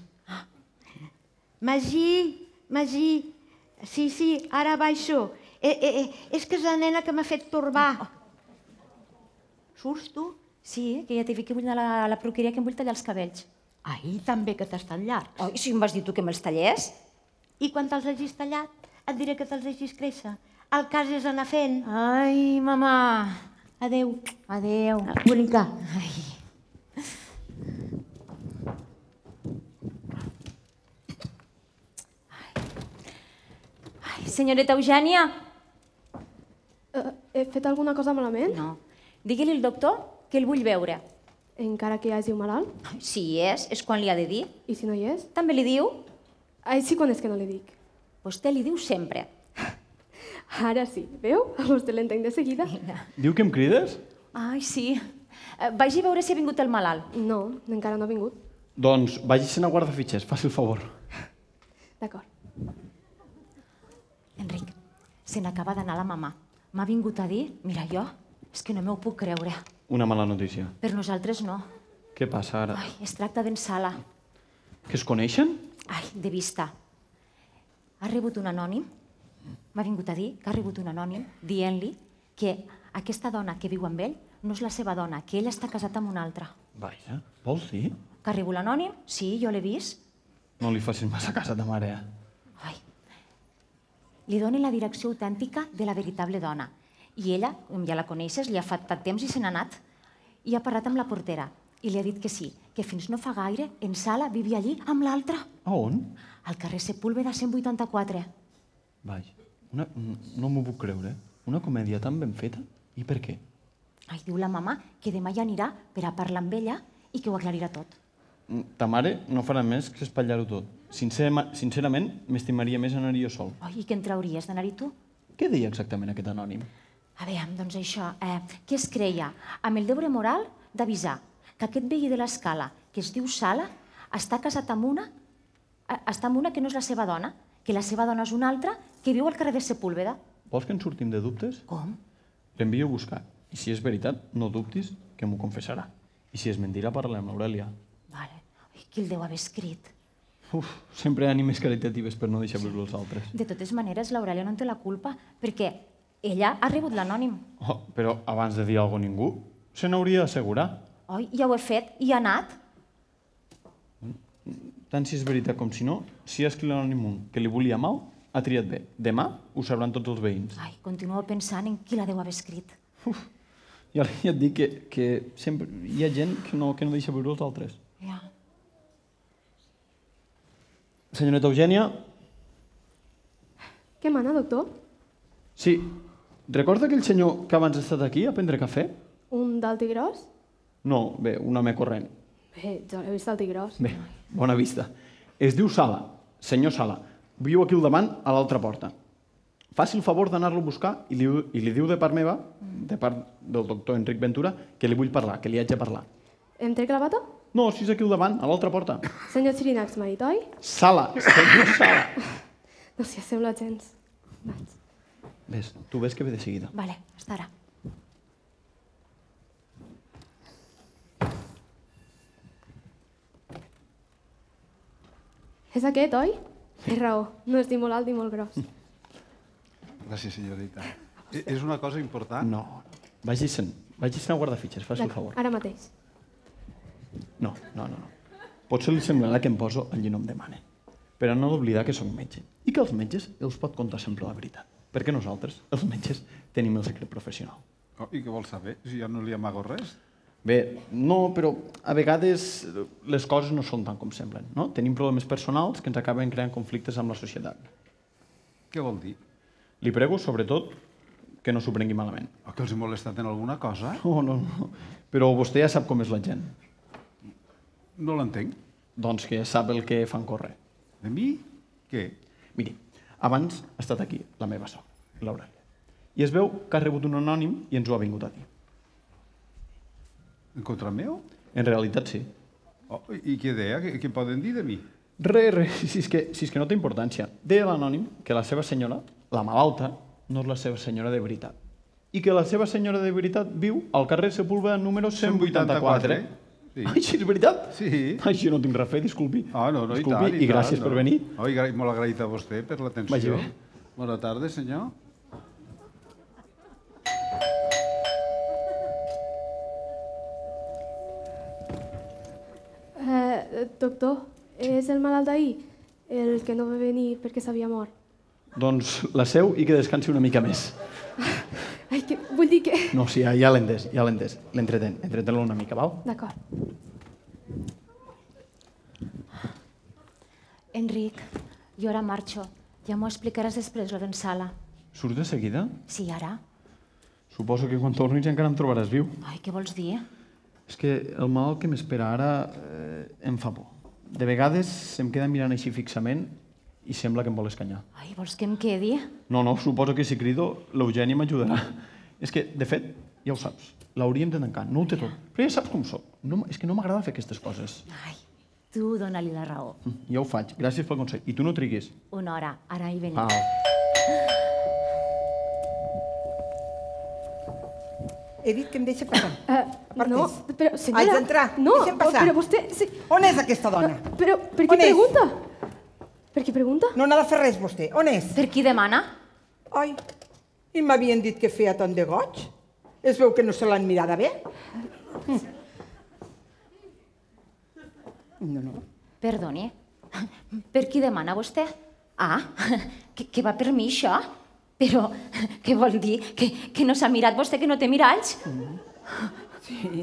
Magí. Sí, ara baixo. És que és la nena que m'ha fet torbar. Surts tu? Sí, que ja t'he dit que vull anar a la perruqueria, que em vull tallar els cabells. Ai, també que t'estan llargs. Ai, si em vas dir tu que me'ls tallés. I quan te'ls hagis tallat, et diré que te'ls hagis créixer. El cas és anar fent. Ai, mamà. Adéu. Adéu. Bonica. Ai. Ai, senyoreta Eugènia. He fet alguna cosa malament? No. Digui-li al doctor que el vull veure. Encara que hi hagi un malalt? Si hi és quan li ha de dir. I si no hi és? També li diu? Ai, sí, quan és que no li dic. Vostè li diu sempre. Ara sí, veu? A vostè l'entenc de seguida. Diu que em crides? Ai, sí. Vagi a veure si ha vingut el malalt. No, encara no ha vingut. Doncs vagi-se'n a guardar fitxers, faci el favor. D'acord. Enric, se n'acaba d'anar la mamà. M'ha vingut a dir, mira, jo, és que no m'ho puc creure. Una mala notícia. Per nosaltres no. Què passa ara? Ai, es tracta d'en Sala. Que es coneixen? Ai, de vista. Ha rebut un anònim, m'ha vingut a dir que ha rebut un anònim dient-li que aquesta dona que viu amb ell no és la seva dona, que ell està casat amb una altra. Vaja, vols dir? Que ha rebut l'anònim? Sí, jo l'he vist. No li facis massa casa de mare. Ai. Li donen la direcció autèntica de la veritable dona. I ella, com ja la coneixes, li ha fet poc temps i se n'ha anat. I ha parlat amb la portera i li ha dit que sí, que fins no fa gaire en Sala vivia allí amb l'altra. A on? Al carrer Sepúlveda 184. Vaja, no m'ho puc creure. Una comèdia tan ben feta? I per què? Ai, diu la mama que demà ja anirà per a parlar amb ella i que ho aclarirà tot. Ta mare no farà més que espatllar-ho tot. Sincerament, m'estimaria més anar-hi jo sol. Ai, i què en trauries d'anar-hi tu? Què deia exactament aquest anònim? A veure, doncs això, que es creia amb el deure moral d'avisar que aquest veí de l'escala, que es diu Sala, està casat amb una que no és la seva dona, que la seva dona és una altra, que viu al carrer de Sepúlveda. Vols que en sortim de dubtes? Com? L'envio a buscar. I si és veritat, no dubtis que m'ho confessarà. I si és mentira, parlarem amb l'Aurèlia. Vale. Ai, qui el deu haver escrit? Sempre hi ha ànimes caritatives per no deixar viure els altres. De totes maneres, l'Aurèlia no en té la culpa, perquè ella ha rebut l'anònim. Però abans de dir alguna cosa a ningú, se n'hauria d'assegurar. Oi, ja ho he fet i ha anat. Tant si és veritat com si no, si ha escrit l'anònim que li volia mal, ha triat bé. Demà ho sabran tots els veïns. Ai, continuo pensant en qui la deu haver escrit. Ja et dic que sempre hi ha gent que no deixa viure els altres. Ja. Senyoreta Eugènia? Què mana, doctor? Sí. Recorda aquell senyor que abans ha estat aquí a prendre cafè? Un d'alt i gros? No, bé, un home corrent. Bé, jo l'he vist alt i gros. Bé, bona vista. Es diu Sala, senyor Sala. Viu aquí al davant, a l'altra porta. Faci el favor d'anar-lo a buscar i li diu de part meva, de part del doctor Enric Ventura, que li vull parlar, que li haig de parlar. Em trec la bata? No, si és aquí al davant, a l'altra porta. Senyor Xirinacs, m'ha dit, oi? Sala, senyor Sala. No s'hi assembla gens. Vaig. Ves, tu ves que ve de seguida. Vale, hasta ara. És aquest, oi? Té raó, no és ni molt alt ni molt gros. Gràcies, senyorita. És una cosa important? No, vagi-se'n a guardar fitxes, faci el favor. Ara mateix. No. Potser li semblarà que em poso allí no em demane. Però no d'oblidar que soc metge. I que els metges els pot contar sempre la veritat. Perquè nosaltres, els metges, tenim el secret professional. Oh, i què vol saber? Si jo no li amago res. Bé, no, però a vegades les coses no són tant com semblen, no? Tenim problemes personals que ens acaben creant conflictes amb la societat. Què vol dir? Li prego, sobretot, que no s'ho prengui malament. O que els he molestat en alguna cosa? No. Però vostè ja sap com és la gent. No l'entenc. Doncs que sap el que fan córrer. De mi? Què? Miri, abans ha estat aquí la meva sogra, l'Aurèlia. I es veu que ha rebut un anònim i ens ho ha vingut a dir. En contra meu? En realitat, sí. Oh, i què deia? Què poden dir de mi? Res, si és que no té importància. Deia l'anònim que la seva senyora, la malalta, no és la seva senyora de veritat. I que la seva senyora de veritat viu al carrer Sepúlveda número 184. Sí. Ai, sí, és veritat? Sí. Ai, jo no tinc res a fer, disculpi. No, disculpi, i tant. gràcies per venir. Molt agraït a vostè per l'atenció. Vagi bé. Bona tarda, senyor. Doctor, és el malalt d'ahir, el que no va venir perquè s'havia mort. Doncs la seu i que descansi una mica més. Ai, vull dir que... No, sí, ja l'he entès. Entretén-lo una mica, val? D'acord. Enric, jo ara marxo. Ja m'ho explicaràs després, lo d'en Sala. Surts de seguida? Sí, ara? Suposo que quan tornis encara em trobaràs viu. Ai, què vols dir? És que el mal que m'espera ara em fa por. De vegades se'm queda mirant així fixament i sembla que em vol escanyar. Ai, vols que em quedi? No, suposo que si crido, l'Eugènia m'ajudarà. És que, de fet, ja ho saps, l'hauríem de tancar, no ho té tot. Però ja saps com soc. És que no m'agrada fer aquestes coses. Ai, tu dóna-li la raó. Ja ho faig, gràcies pel consell. I tu no triguis. Una hora, ara hi venim. He dit que em deixa passar. No, però senyora... Haig d'entrar, no, deixa'm passar. Però vostè... On és aquesta dona? Però per què pregunta? Per què pregunta? No n'ha de fer res, vostè. On és? Per qui demana? Ai, i m'havien dit que feia tant de goig. Es veu que no se l'han mirada bé? No. Perdoni, per qui demana vostè? Ah, que va per mi, això? Però què vol dir? Que no s'ha mirat vostè, que no té miralls? Sí.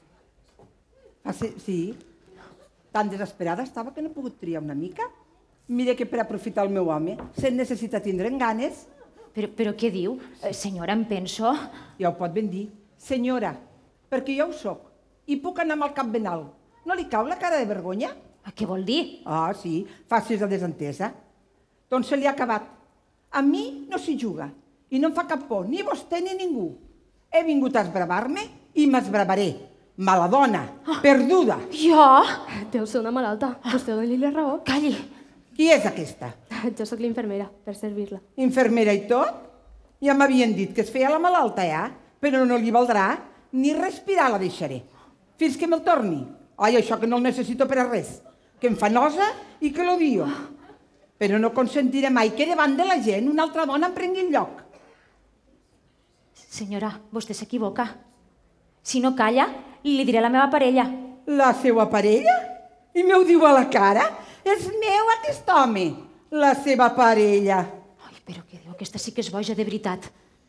Sí. Tan desesperada estava que no he pogut triar una mica. Mira que per aprofitar el meu home se'n necessita tindre'n ganes. Però què diu? Senyora, em penso... Ja ho pot ben dir. Senyora, perquè jo ho soc i puc anar amb el cap ben alt. No li cau la cara de vergonya? Què vol dir? Ah, sí, facis la desentesa. Doncs se li ha acabat. A mi no s'hi juga i no em fa cap por, ni vostè ni ningú. He vingut a esbravar-me i m'esbravaré. Mala dona, perduda. Jo? Deu ser una malalta. Vostè doni-li la raó. Calli. Qui és aquesta? Jo sóc l'infermera, per servir-la. Infermera i tot? Ja m'havien dit que es feia la malalta, ja, però no li valdrà ni respirar la deixaré. Fins que me'l torni. Ai, això que no el necessito per a res. Que em fa nosa i que l'odio. Però no consentiré mai que davant de la gent una altra dona em prengui el lloc. Senyora, vostè s'equivoca. Si no calla, li diré a la meva parella. La seva parella? I m'ho diu a la cara? És meu aquest home, la seva parella. Ai, però què diu? Aquesta sí que és boja de veritat.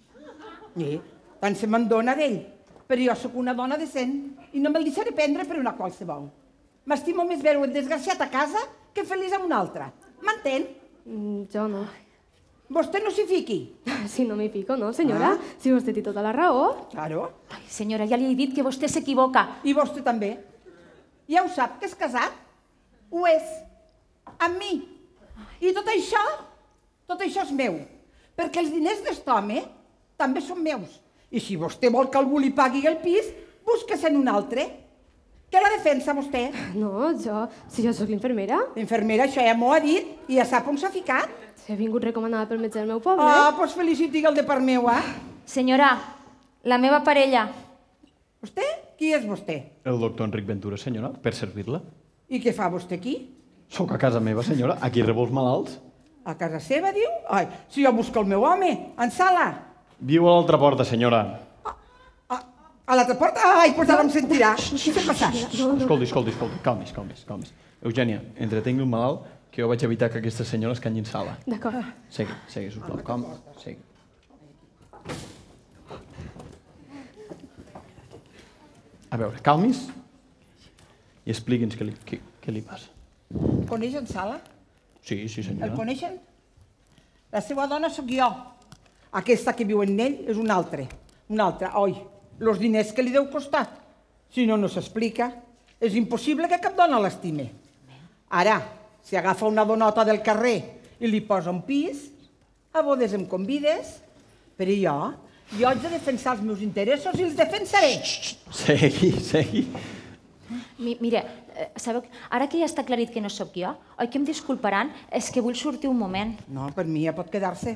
Tant se me'n dona d'ell. Però jo sóc una dona decent i no me'l deixaré prendre per una qualsevol. M'estimo més veure un desgraciat a casa que feliç amb un altre. M'entén? Jo no. Vostè no s'hi fiqui. Si no m'hi fico, no, senyora? Si vostè té tota la raó. Claro. Ai, senyora, ja li he dit que vostè s'equivoca. I vostè també. Ja ho sap, que és casat? Ho és. Amb mi. I tot això és meu. Perquè els diners d'est home també són meus. I si vostè vol que algú li pagui el pis, busca-se'n un altre. Què la defensa, vostè? No, si jo sóc l'infermera. L'infermera, això ja m'ho ha dit i ja sap on s'ha ficat. Si he vingut recomanada pel metge del meu poble. Ah, doncs feliciti el de part meu, Senyora, la meva parella. Vostè? Qui és vostè? El doctor Enric Ventura, senyora, per servir-la. I què fa vostè aquí? Soc a casa meva, senyora. Aquí rebo els malalts. A casa seva, diu? Ai, si jo busco el meu home, en sala. Viu a l'altra porta, senyora. A l'altra porta? Ai, doncs ara em sentirà. Què s'ha passat? Escolti, calmis. Eugènia, entretengui un malalt que jo vaig evitar que aquesta senyora es canyi en sala. D'acord. Segui, sisplau. Com? Segui. A veure, calmis i expliqui'ns què li passa. Coneix en Sala? Sí, senyora. El coneixen? La seva dona sóc jo. Aquesta que viu en ell és una altra. Oi, els diners que li deu costar. Si no, no s'explica. És impossible que cap dona l'estime. Ara, si agafa una donota del carrer i li posa un pis, a bodes em convides, però jo haig de defensar els meus interessos i els defensaré. Segui. Mira, sabeu, ara que ja està aclarit que no sóc jo, oi que em disculparan? És que vull sortir un moment. No, per mi ja pot quedar-se.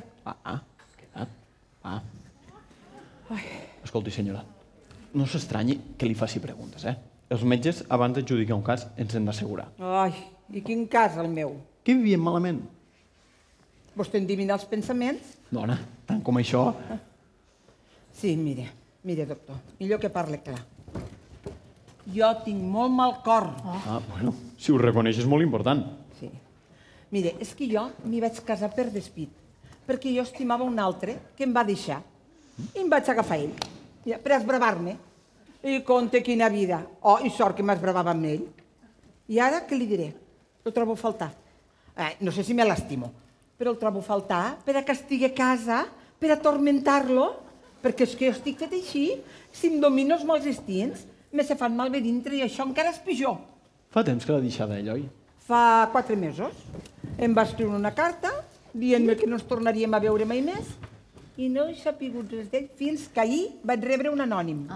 Escolti, senyora, no s'estranyi que li faci preguntes, Els metges, abans d'adjudicar un cas, ens hem d'assegurar. Ai, i quin cas, el meu? Què vivien malament? Vostè endivina els pensaments? Dona, tant com això... Sí, mire, doctor, millor que parle clar. Jo tinc molt mal cor. Bueno, si ho reconeix és molt important. Sí. Mire, és que jo m'hi vaig casar per despit, perquè jo estimava un altre que em va deixar. I em vaig agafar ell, per esbravar-me. I compte quina vida. Oh, i sort que m'esbravava amb ell. I ara què li diré? Lo trobo a faltar. No sé si me l'estimo, però el trobo a faltar per a que estigui a casa, per a atormentar-lo, perquè és que jo estic fet així, si em domino els mals instints, me se fan malbé dintre i això encara és pitjor. Fa temps que l'ha deixada ell, oi? Fa 4 mesos em va escriure una carta dient-me que no ens tornaríem a veure mai més i no he sapigut res d'ell fins que ahir vaig rebre un anònim.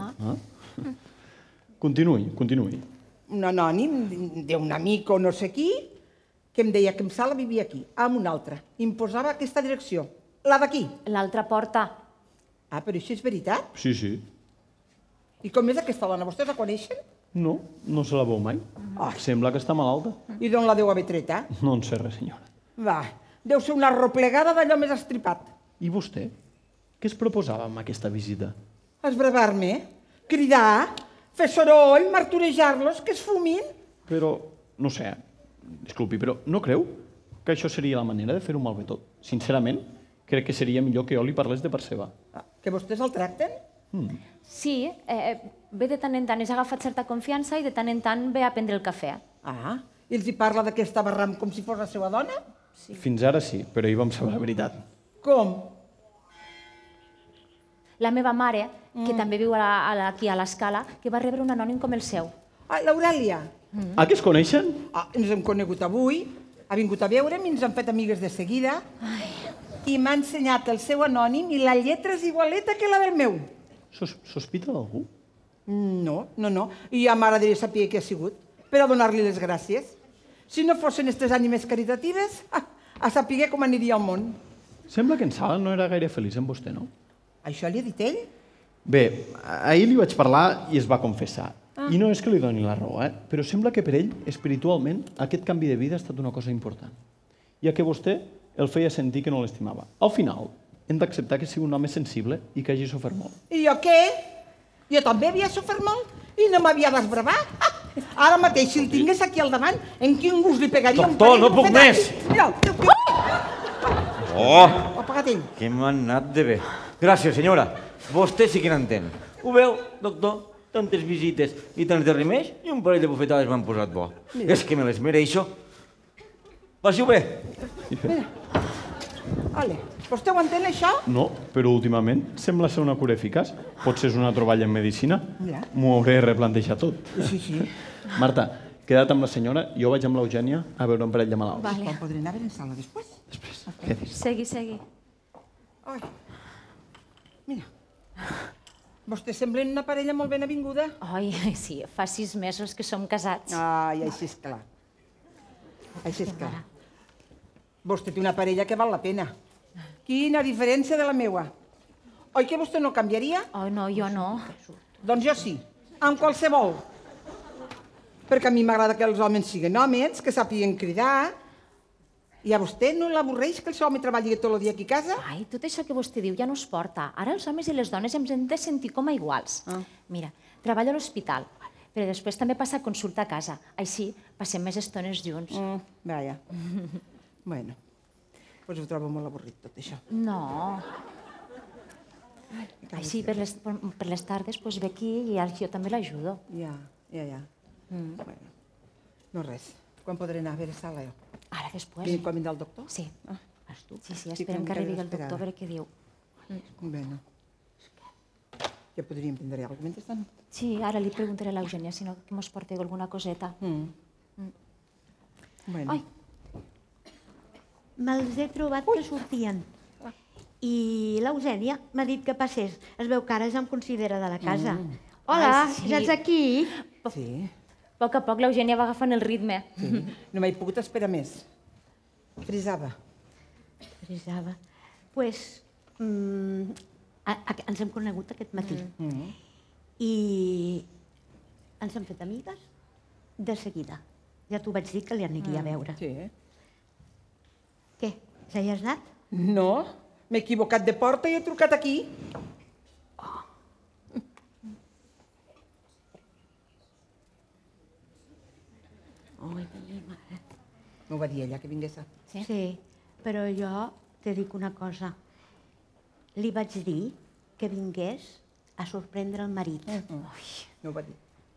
Continuï. Un anònim d'un amic o no sé qui que em deia que em Sala vivia aquí, amb un altre. I em posava aquesta direcció, la d'aquí. L'altra porta. Ah, però això és veritat? Sí. I com és aquesta dona? Vostès la coneixen? No se la veu mai. Sembla que està malalta. I d'on la deu haver treta? No en sé res, senyora. Va, deu ser una arroplegada d'allò més estripat. I vostè? Què es proposava amb aquesta visita? Esbravar-me, cridar, fer soroll, marturejar-los, que es fumin. Però, no sé, disculpi, però no creu que això seria la manera de fer-ho malbé tot? Sincerament, crec que seria millor que jo li parlés de part seva. Que vostès el tracten? Sí, ve de tant en tant, és agafat certa confiança i de tant en tant ve a prendre el cafè. I els hi parla d'aquesta barram com si fos la seva dona? Fins ara sí, però ahir vam saber la veritat. Com? La meva mare, que també viu aquí a l'Escala, que va rebre un anònim com el seu. L'Aurèlia. Que es coneixen? Ens hem conegut avui, ha vingut a veure'm i ens han fet amigues de seguida. I m'ha ensenyat el seu anònim i la lletra és igualeta que la del meu. Sospita d'algú? No. I ja m'agradaria saber què ha sigut, per a donar-li les gràcies. Si no fossin aquestes ànimes caritatives, a saber com aniria el món. Sembla que en Sala no era gaire feliç amb vostè, no? Això li ha dit ell? Bé, ahir li vaig parlar i es va confessar. I no és que li doni la raó, però sembla que per ell, espiritualment, aquest canvi de vida ha estat una cosa important. Ja que vostè el feia sentir que no l'estimava. Al final, hem d'acceptar que sigui un home sensible i que hagi sofert molt. I jo què? Jo també havia sofert molt i no m'havia d'esbravar. Ara mateix, si el tingués aquí al davant, en quin gust li pegaria un parell... Doctor, no puc més! Ho ha pagat ell. Que m'ha anat de bé. Gràcies, senyora. Vostè sí que n'entén. Ho veu, doctor? Tantes visites i tants de remeis i un parell de bufetades m'han posat bo. És que me les mereixo. Passi-ho bé. Ole, vostè ho entén, això? No, però últimament sembla ser una cura eficaç. Potser és una troballa en medicina. M'ho hauré replantejat tot. Sí. Marta, queda't amb la senyora, jo vaig amb l'Eugènia a veure un parell de malalts. Quan podré anar a veure en Sala després? Després, què dius? Segui. Ai, mira, vostès semblen una parella molt ben avinguda. Ai, sí, fa 6 mesos que som casats. Ai, així és clar. Vostè té una parella que val la pena. Quina diferència de la meua. Oi que vostè no canviaria? Oh, no, jo no. Doncs jo sí, amb qualsevol. Perquè a mi m'agrada que els homes siguin homes, que sàpiguen cridar. I a vostè no l'avorreix que el seu home treballi tot el dia aquí a casa? Ai, tot això que vostè diu ja no es porta. Ara els homes i les dones ens hem de sentir com a iguals. Mira, treballo a l'hospital, però després també passa consulta a casa. Així passem més estones junts. Vaja. Bueno, doncs ho trobo molt avorrit, tot això. No. Així, per les tardes, ve aquí i jo també l'ajudo. Ja. Bueno, no res. Quan podré anar a veure Sala, jo? Ara, després. Quan vindrà el doctor? Sí. Sí, esperem que arribi el doctor a veure què diu. Bueno. Ja podríem prendre alguna cosa mentrestant? Sí, ara li preguntaré a l'Eugènia si no que mos porti alguna coseta. Bueno. Me'ls he trobat que sortien. I l'Eugènia m'ha dit que passés. Es veu que ara ja em considera de la casa. Hola, ja ets aquí? Sí. A poc a poc l'Eugènia va agafant el ritme. No m'he pogut esperar més. Frisava. Doncs ens hem conegut aquest matí. I ens hem fet amigues de seguida. Ja t'ho vaig dir que li aniria a veure. Sí. Què? Ja hi has anat? No, m'he equivocat de porta i he trucat aquí. M'ho va dir ella, que vingués. Sí, però jo te dic una cosa. Li vaig dir que vingués a sorprendre el marit. M'ho va dir.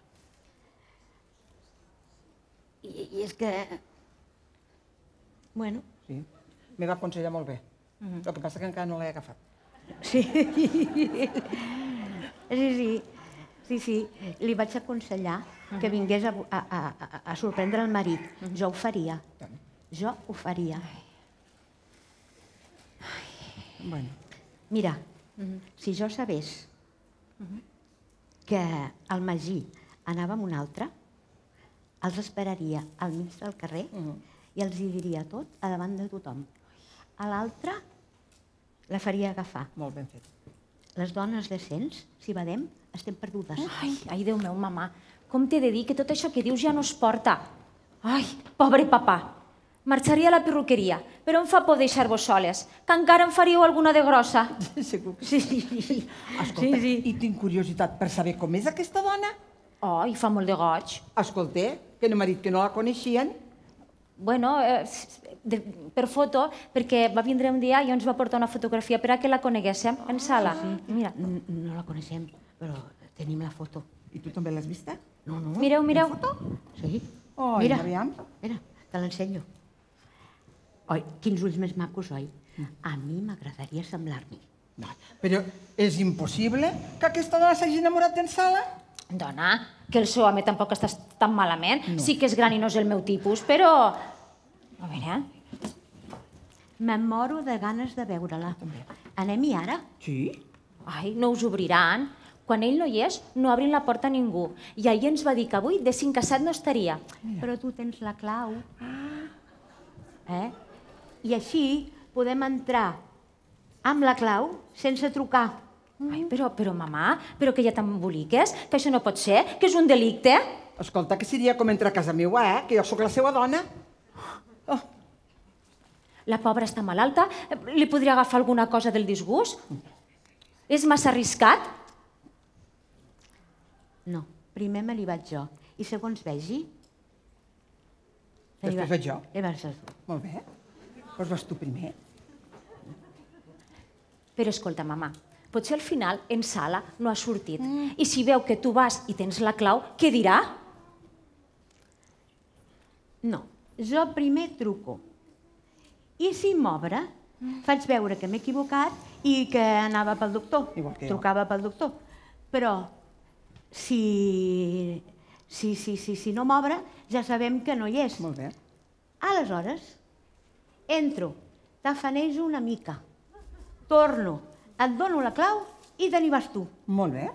I és que... Bueno... Sí, me va aconsellar molt bé. El que passa que encara no l'he agafat. Sí. Sí, li vaig aconsellar que vingués a sorprendre el marit. Jo ho faria. Jo ho faria. Mira, si jo sabés que el Magí anava amb un altre, els esperaria al mig del carrer i els hi diria tot a davant de tothom. A l'altre la faria agafar. Molt ben fet. Les dones decents, si badem, estem perdudes. Ai, Déu meu, mamà, com t'he de dir que tot això que dius ja no es porta? Ai, pobre papà. Marxaria a la perruqueria, però em fa por deixar-vos soles, que encara em faríeu alguna de grossa. Segur que sí. Escolta, i tinc curiositat per saber com és aquesta dona. Ai, fa molt de goig. Escolta, que no m'ha dit que no la coneixien. Bueno, per foto, perquè va vindre un dia i ens va portar una fotografia per a que la coneguéssim en sala. Mira, no la coneixem, però tenim la foto. I tu també l'has vista? No. Mireu. Sí. Mira, mira, te l'ensenyo. Oi, quins ulls més macos, oi? A mi m'agradaria semblar-m'hi. Però és impossible que aquesta dona s'hagi enamorat d'en Sala? Dona, que el seu home tampoc està tan malament. Sí que és gran i no és el meu tipus, però... A veure... Me'n moro de ganes de veure-la. Anem-hi ara? Sí. Ai, no us obriran. Quan ell no hi és, no obrin la porta a ningú. I ahir ens va dir que avui de 5 a 7 no estaria. Però tu tens la clau. I així podem entrar amb la clau sense trucar. Ai, però mamà, però que ja t'emboliques, que això no pot ser, que és un delicte. Escolta, que seria com entrar a casa meva, que jo sóc la seva dona. La pobra està malalta, li podria agafar alguna cosa del disgust? És massa arriscat? No, primer me li vaig jo. I segons vegi... Després vaig jo. Llavors tu. Molt bé. Doncs vas tu primer. Però escolta, mamà, potser al final en Sala no ha sortit. I si veu que tu vas i tens la clau, què dirà? No, jo primer truco. I si m'obre, faig veure que m'he equivocat i que anava pel doctor. Trucava pel doctor. Però si no m'obre, ja sabem que no hi és. Molt bé. Aleshores, entro, tafanejo una mica, torno, et dono la clau i te n'hi vas tu. Molt bé.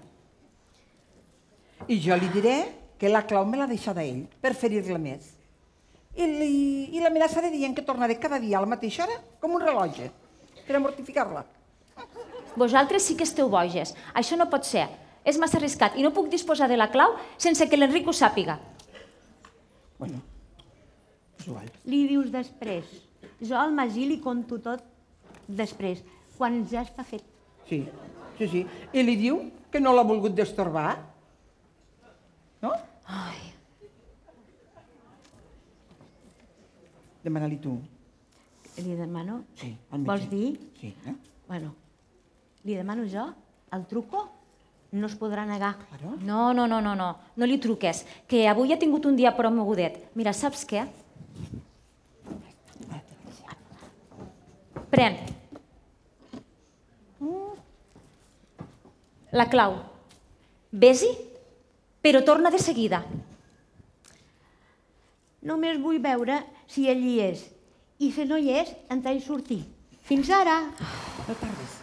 I jo li diré que la clau me l'ha deixada ell, per ferir-la més. I l'amenaçaré dient que tornaré cada dia a la mateixa hora, com un rellotge, per a mortificar-la. Vosaltres sí que esteu boges. Això no pot ser. És massa arriscat i no puc disposar de la clau sense que l'Enric ho sàpiga. Bueno, és igual. Li dius després. Jo al Magí li conto tot després, quan ja està fet. Sí. I li diu que no l'ha volgut destorbar. No? Ai. Demana-li tu. Li demano? Sí. Vols dir? Sí. Bueno, li demano jo, el truco, no es podrà negar. No li truques, que avui ha tingut un dia prou mogudet. Mira, saps què? Pren. La clau. Ves-hi, però torna de seguida. Només vull veure si ell hi és. I si no hi és, entrar i sortir. Fins ara. No tardis.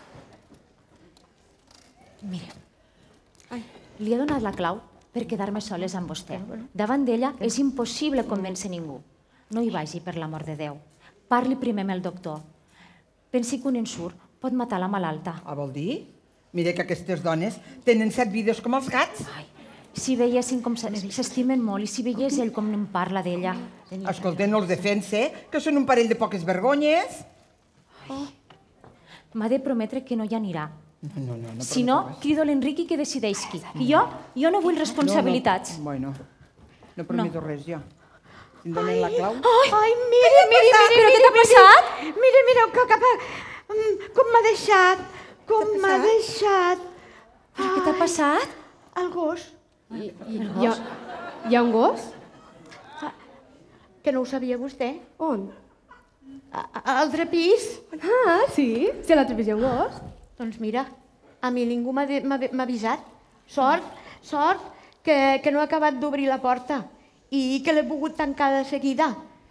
Mira, li he donat la clau per quedar-me soles amb vostè. Davant d'ella és impossible convèncer ningú. No hi vagi, per l'amor de Déu. Parli primer amb el doctor. Pensi que un ensurt pot matar la malalta. Vol dir? Mira que aquestes dones tenen 7 vides com els gats. Si veiessin com s'estimen molt i si veiés ell com em parla d'ella... Escolta, no els defense, que són un parell de poques vergonyes. M'ha de prometre que no hi anirà. No. Si no, crido l'Enric i que decideix qui. I jo no vull responsabilitats. Bueno, no prometo res, jo. Si em donen la clau... Ai, mira, però què t'ha passat? Mira, com m'ha deixat, Però què t'ha passat? El gos. Hi ha un gos? Que no ho sabia vostè? On? A l'altre pis. Ah, sí? Si a l'altre pis hi ha un gos? Doncs mira, a mi ningú m'ha avisat. Sort Sort que no he acabat d'obrir la porta i que l'he pogut tancar de seguida.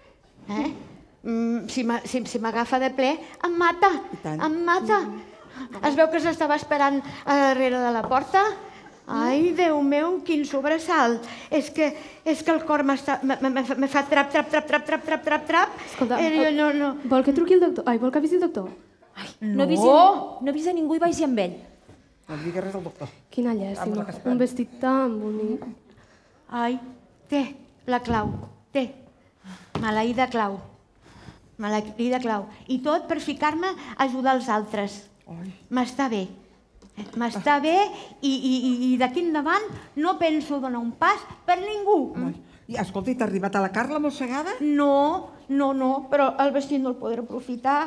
Si m'agafa de ple, em mata, em mata. Es veu que s'estava esperant a darrere de la porta. Ai, Déu meu, quin sobresalt. És que el cor me fa trap. Escolta, vol que truqui el doctor? Ai, vol que avisi el doctor? No avisa ningú i vagi amb ell. No et digues res al doctor. Quina llàstima, un vestit tan bonic. Ai, té la clau, té. Maleïda clau. Maleïda clau. I tot per ficar-me a ajudar els altres. M'està bé. M'està bé i d'aquí endavant no penso donar un pas per ningú. I escolta, i t'ha arribat a la Carla mossegada? No, però el vestit no el podré aprofitar.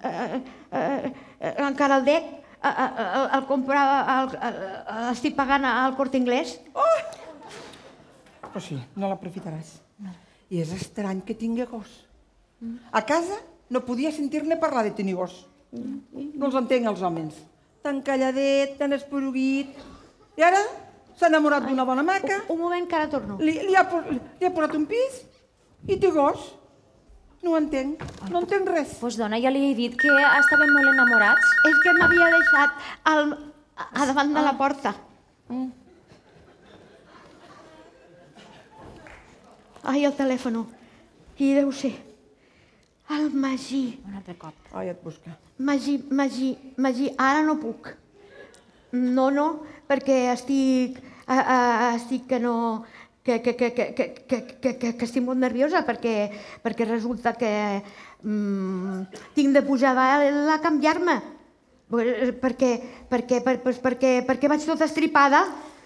Encara el dec, el comprar, estic pagant al Corte Inglés. Però sí, no l'aprofitaràs. I és estrany que tingui gos. A casa no podia sentir-ne parlar de tenir gos. No els entenc, els homes. Tan calladet, tan esporuguit. I ara s'ha enamorat d'una bona maca. Un moment, que ara torno. Li ha posat un pis i té gos. No ho entenc, no entenc res. Doncs dona, ja li he dit que estaven molt enamorats. És que m'havia deixat a davant de la porta. Ai, el telèfon. Qui deu ser? El Magí. Un altre cop. Ai, et busca. Magí, ara no puc. No, perquè estic que no... que estic molt nerviosa perquè resulta que tinc de pujar a dalt a canviar-me. Perquè vaig tota estripada.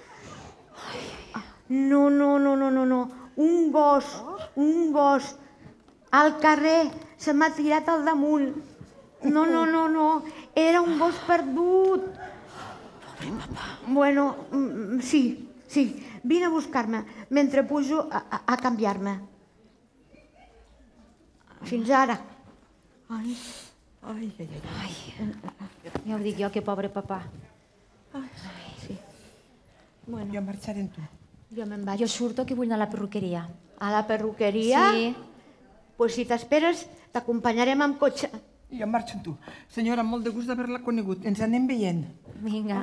No. Un gos. Al carrer se m'ha tirat al damunt. No. Era un gos perdut. Pobre papa. Bueno, sí. Vine a buscar-me mentre pujo a canviar-me. Fins ara. Ai. Ja ho dic jo, que pobre papà. Sí. Jo marxaré amb tu. Jo me'n vaig. Jo surto, que vull anar a la perruqueria. A la perruqueria? Sí. Pues si t'esperes, t'acompanyarem amb cotxe. Jo marxo amb tu. Senyora, molt de gust d'haver-la conegut. Ens anem veient. Vinga.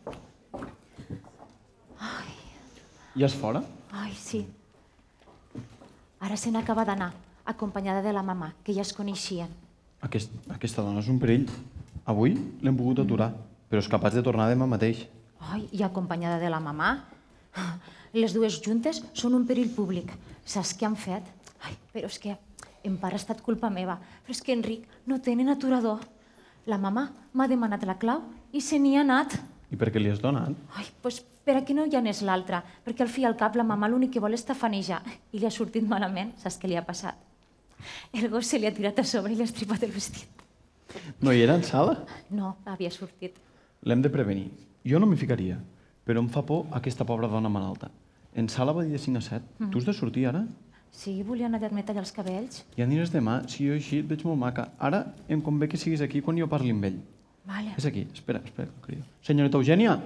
Ja és fora? Ai, sí. Ara se n'acaba d'anar, acompanyada de la mamà, que ja es coneixien. Aquesta dona és un perill. Avui l'hem pogut aturar, però és capaç de tornar demà mateix. Ai, i acompanyada de la mamà? Les dues juntes són un perill públic. Saps què han fet? Ai, però és que en part ha estat culpa meva. Però és que Enric no tenen aturador. La mamà m'ha demanat la clau i se n'hi ha anat. I per què li has donat? Ai, doncs per a què no hi anés l'altra? Perquè al fi i al cap la mamà l'únic que vol és tafanejar. I li ha sortit malament. Saps què li ha passat? El gos se li ha tirat a sobre i li ha estripat el vestit. No hi era en sala? No, havia sortit. L'hem de prevenir. Jo no m'hi ficaria, però em fa por aquesta pobra dona malalta. En sala va dir de 5 a 7. Tu has de sortir ara? Sí, volia anar a tallar els cabells. Ja aniràs demà. Si jo així et veig molt maca. Ara em convé que siguis aquí quan jo parli amb ell. Vale. És aquí. Espera, que el crido. Senyoreta Eugènia?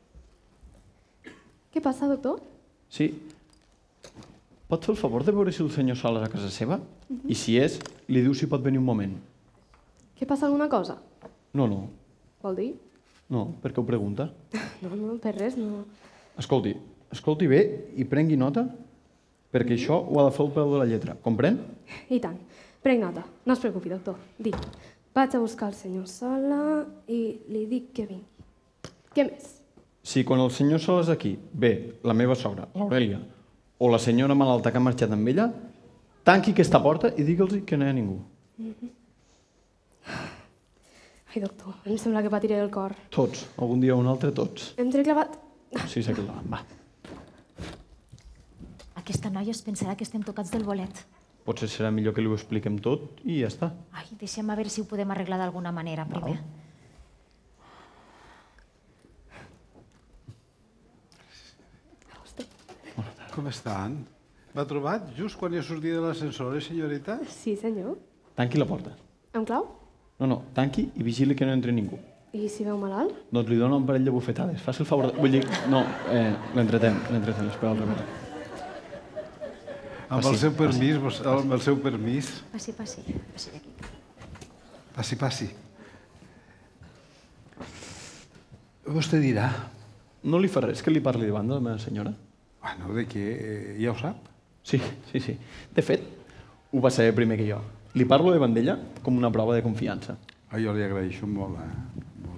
Què passa, doctor? Sí. Pot fer el favor de veure si el senyor Sales a casa seva? I si és, li diu si pot venir un moment. Què passa, alguna cosa? No. Vol dir? No, perquè ho pregunta. No, per res, no. Escolti bé i prengui nota, perquè això ho ha de fer al peu de la lletra. Comprèn? I tant. Prenc nota. No es preocupi, doctor. Dic, vaig a buscar el senyor Sala i li dic que vingui. Què més? Si quan el senyor Sales aquí ve la meva sogra, l'Aurèlia, o la senyora malalta que ha marxat amb ella, tanqui aquesta porta i digue'ls que no hi ha ningú. Ai, doctor, em sembla que patiré el cor. Tots. Algun dia o un altre, tots. Hem clavat... Sí, s'ha quedat. Va. Aquesta noia es pensarà que estem tocats del bolet. Potser serà millor que li ho expliquem tot i ja està. Ai, deixem a veure si ho podem arreglar d'alguna manera, primer. Com estan? M'ha trobat just quan jo sortia de l'ascensor, senyoreta? Sí, senyor. Tanqui la porta. Amb clau? No, tanqui i vigili que no entri ningú. I si veu malalt? Doncs li dono un parell de bufetades. Faci el favor de... Vull dir... No, l'entretem, espera un moment. Amb el seu permís, Passi, passi. Passi d'aquí. Passi. Vostè dirà. No li fa res que li parli davant de la meva senyora? Bueno, de què? Ja ho sap? Sí. De fet, ho va saber primer que jo. Li parlo davant d'ella com una prova de confiança. Jo li agraeixo molt, molt.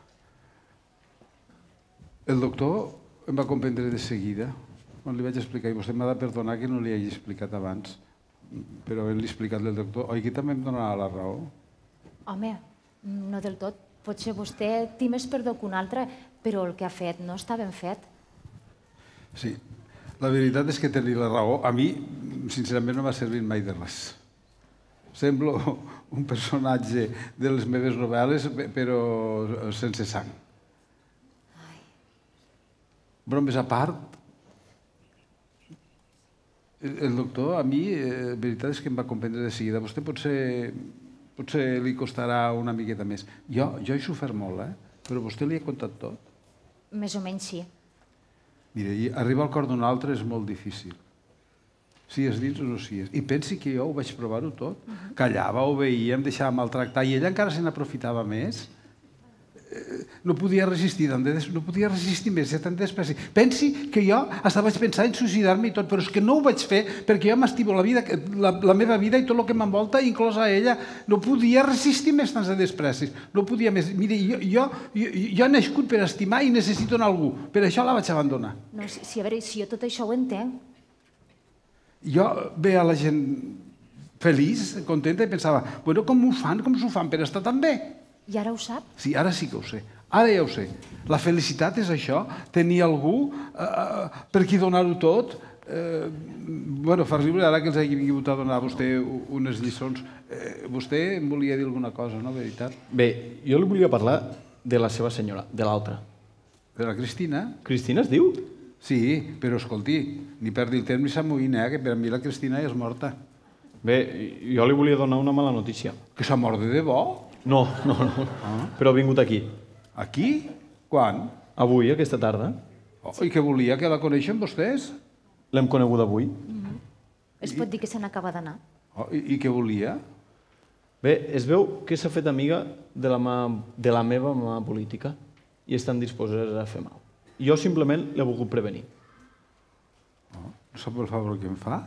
El doctor em va comprendre de seguida, quan li vaig explicar, i vostè m'ha de perdonar que no li hagi explicat abans, però havent-li explicat al doctor, oi que també em donarà la raó? Home, no del tot. Potser vostè té més perdó que un altre, però el que ha fet no està ben fet. Sí, la veritat és que tenir la raó, a mi, sincerament, no m'ha servit mai de res. Semblo un personatge de les meves novel·les, però sense sang. Bromes a part, el doctor, a mi, la veritat és que em va comprendre de seguida. Vostè potser li costarà una miqueta més. Jo he sofert molt, però vostè li ha contat tot. Més o menys sí. Mira, arribar al cor d'un altre és molt difícil. Si és dins o no si és. I pensi que jo ho vaig provar-ho tot. Callava, obeïa, em deixava maltractar i ella encara se n'aprofitava més. No podia resistir més de tant despreci. Pensi que jo hasta vaig pensar en suïcidar-me i tot, però és que no ho vaig fer perquè jo m'estimo la meva vida i tot el que m'envolta, inclosa ella. No podia resistir més tants desprecis. No podia més. Mire, jo he nascut per estimar i necessito algú. Per això la vaig abandonar. No, sí, a veure, si jo tot això ho entenc. Jo veia la gent feliç, contenta, i pensava, bueno, com s'ho fan per estar tan bé? I ara ho sap? Sí, ara sí que ho sé. Ara ja ho sé. La felicitat és això, tenir algú per qui donar-ho tot. Bueno, fa riure ara que els hagi vingut a donar a vostè unes lliçons. Vostè em volia dir alguna cosa, no, veritat? Bé, jo li volia parlar de la seva senyora, de l'altra. De la Cristina? Cristina es diu? Sí, però escolti, ni perdi el temps ni s'amoïna, que per a mi la Cristina ja és morta. Bé, jo li volia donar una mala notícia. Que s'ha mort de debò? No. Però ha vingut aquí. Aquí? Quan? Avui, aquesta tarda. I què volia? Que la coneixen vostès? L'hem conegut avui. Es pot dir que se n'acaba d'anar. I què volia? Bé, es veu que s'ha fet amiga de la meva mà política i estan disposades a fer mal. Jo simplement l'he volgut prevenir. No sap el favor que em fa?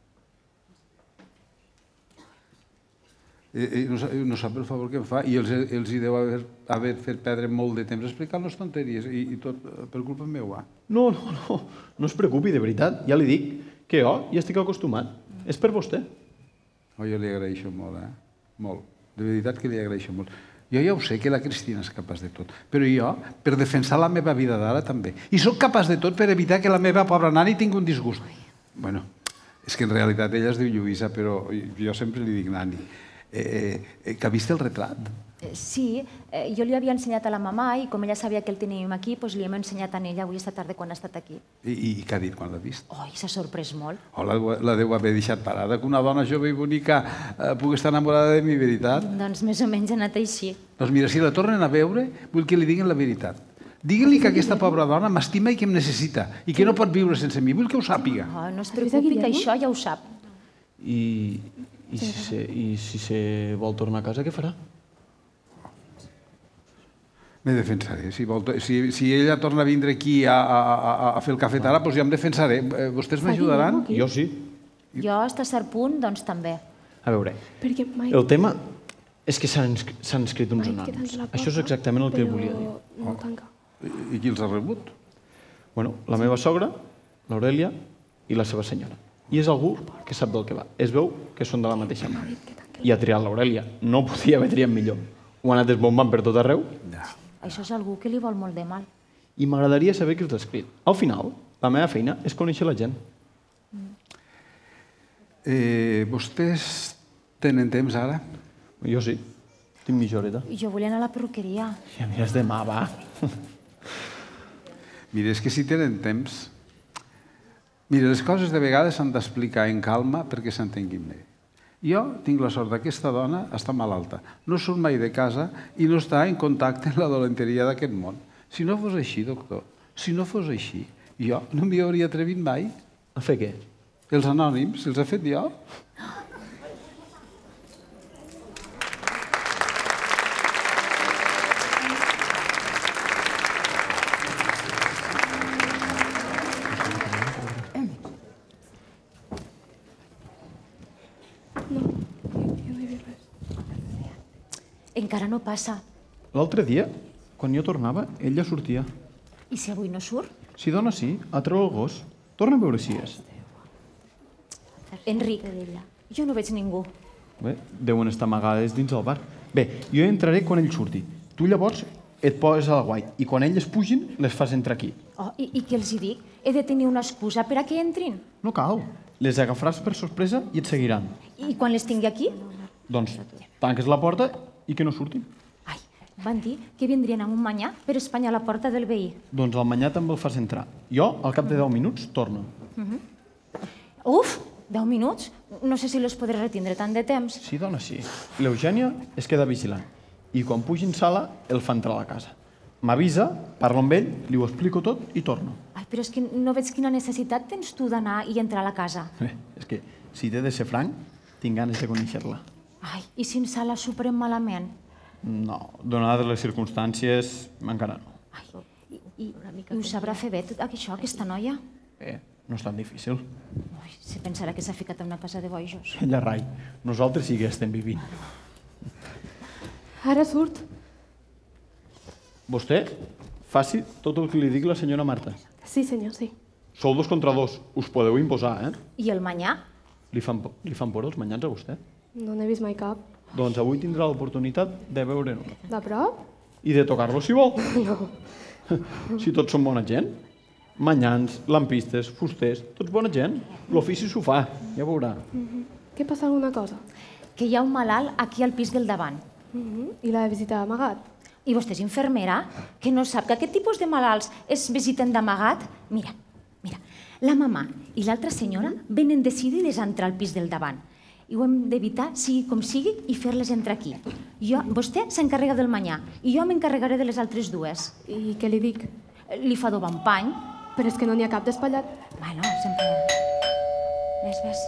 No sap el favor que em fa i els hi deu haver fet perdre molt de temps explicant-nos tonteries i tot per culpa meva. No es preocupi, de veritat. Ja li dic que jo ja estic acostumat. És per vostè. Jo li agraeixo molt, molt. De veritat que li agraeixo molt. Jo ja ho sé que la Cristina és capaç de tot, però jo, per defensar la meva vida d'ara també. I sóc capaç de tot per evitar que la meva pobra nani tingui un disgust. Bueno, és que en realitat ella es diu Lluïsa, però jo sempre li dic nani. Que ha vist el retrat? Sí, jo li havia ensenyat a la mamà i com ella sabia que el teníem aquí, doncs li hem ensenyat a ella avui esta tarda quan ha estat aquí. I què ha dit quan l'ha vist? Oi, s'ha sorprès molt. La deu haver deixat parada, que una dona jove i bonica pugui estar enamorada de mi, veritat? Doncs més o menys ha anat així. Doncs mira, si la tornen a veure, vull que li diguin la veritat. Diguin-li que aquesta pobra dona m'estima i que em necessita i que no pot viure sense mi. Vull que ho sàpiga. No es preocupi, que això ja ho sap. I si se vol tornar a casa, què farà? Me defensaré. Si ella torna a vindre aquí a fer el cafetara, doncs ja em defensaré. Vostès m'ajudaran? Jo sí. Jo, fins a cert punt, doncs també. A veure, el tema és que s'han inscrit uns anònims. Això és exactament el que volia dir. I qui els ha rebut? Bueno, la meva sogra, l'Aurèlia i la seva senyora. I és algú que sap del que va. Es veu que són de la mateixa mà. I ha triat l'Aurèlia. No podia haver triat millor. Ho ha anat desbombant per tot arreu. Això és algú que li vol molt de mal. I m'agradaria saber qui els ha escrit. Al final, la meva feina és conèixer la gent. Vostès tenen temps ara? Jo sí. Tinc mitja horeta. Jo volia anar a la perruqueria. Ja mires demà, va. Mira, és que si tenen temps... Mira, les coses de vegades s'han d'explicar en calma perquè s'entenguin bé. Jo tinc la sort d'aquesta dona està malalta, no surt mai de casa i no està en contacte amb la dolenteria d'aquest món. Si no fos així, doctor, si no fos així, jo no m'hi hauria atrevit mai. A fer què? Els anònims, els he fet jo. Encara no passa. L'altre dia, quan jo tornava, ell ja sortia. I si avui no surt? Si dona sí, a treure el gos. Torna a veure si és. Enric, jo no veig ningú. Bé, deuen estar amagades dins el bar. Bé, jo entraré quan ell surti. Tu llavors et poses a la guai i quan elles pugin, les fas entrar aquí. Oh, i què els hi dic? He de tenir una excusa per a que entrin. No cal. Les agafaràs per sorpresa i et seguiran. I quan les tingui aquí? Doncs tanques la porta i que no surtin. Ai, van dir que vindrien amb un manyà per espanyar la porta del veí. Doncs el manyà també el fas entrar. Jo, al cap de 10 minuts, torno. Uf, 10 minuts? No sé si les podré retindre tant de temps. Sí, dona, sí. L'Eugènia es queda vigilant. I quan pugi en sala, el fa entrar a la casa. M'avisa, parlo amb ell, li ho explico tot i torno. Ai, però és que no veig quina necessitat tens tu d'anar i entrar a la casa. És que, si t'he de ser franc, tinc ganes de conèixer-la. Ai, i si en sala superem malament? No, donades les circumstàncies, encara no. Ai, i ho sabrà fer bé tot això, aquesta noia? No és tan difícil. Ui, se pensarà que s'ha ficat en una casa de bojos. Ella rai, nosaltres sí que estem vivint. Ara surt. Vostè faci tot el que li dic la senyora Marta. Sí, senyor, sí. Sou 2 contra 2, us podeu imposar, I el manyà? Li fan por els manyats a vostè? No n'he vist mai cap. Doncs avui tindrà l'oportunitat de veure'n un. De prop? I de tocar-lo si vol. No. Si tots són bona gent. Manyans, lampistes, fusters, tots bona gent. L'ofici s'ho fa, ja veurà. Què passa alguna cosa? Que hi ha un malalt aquí al pis del davant. I l'ha de visitar amagat? I vostè és infermera? Que no sap que aquest tipus de malalts es visiten d'amagat? Mira, la mamà i l'altra senyora venen decidides a entrar al pis del davant. I ho hem d'evitar, sigui com sigui, i fer-les entrar aquí. Vostè s'encarrega del manyà i jo m'encarregaré de les altres dues. I què li dic? Li fa adobar un pany. Però és que no n'hi ha cap d'espatllat. Bueno, sempre... Ves.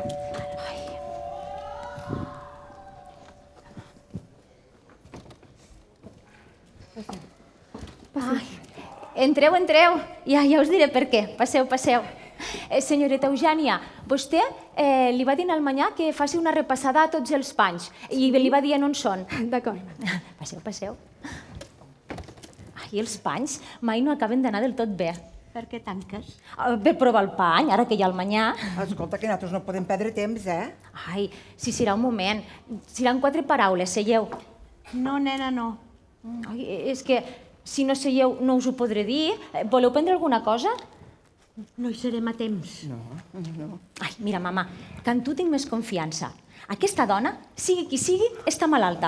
Ai. Entreu. Ja us diré per què. Passeu. Senyoreta Eugènia, vostè li va dir al manyà que faci una repassada a tots els panys i li va dir on són. D'acord. Passeu. Ai, els panys mai no acaben d'anar del tot bé. Per què tanques? Per provar el pany, ara que hi ha el manyà. Escolta, que nosaltres no podem perdre temps, Ai, si serà un moment. Seran 4 paraules, seieu. No, nena, no. Ai, és que si no seieu no us ho podré dir. Voleu prendre alguna cosa? No hi serem a temps. No. Ai, mira, mama, que en tu tinc més confiança. Aquesta dona, sigui qui sigui, està malalta.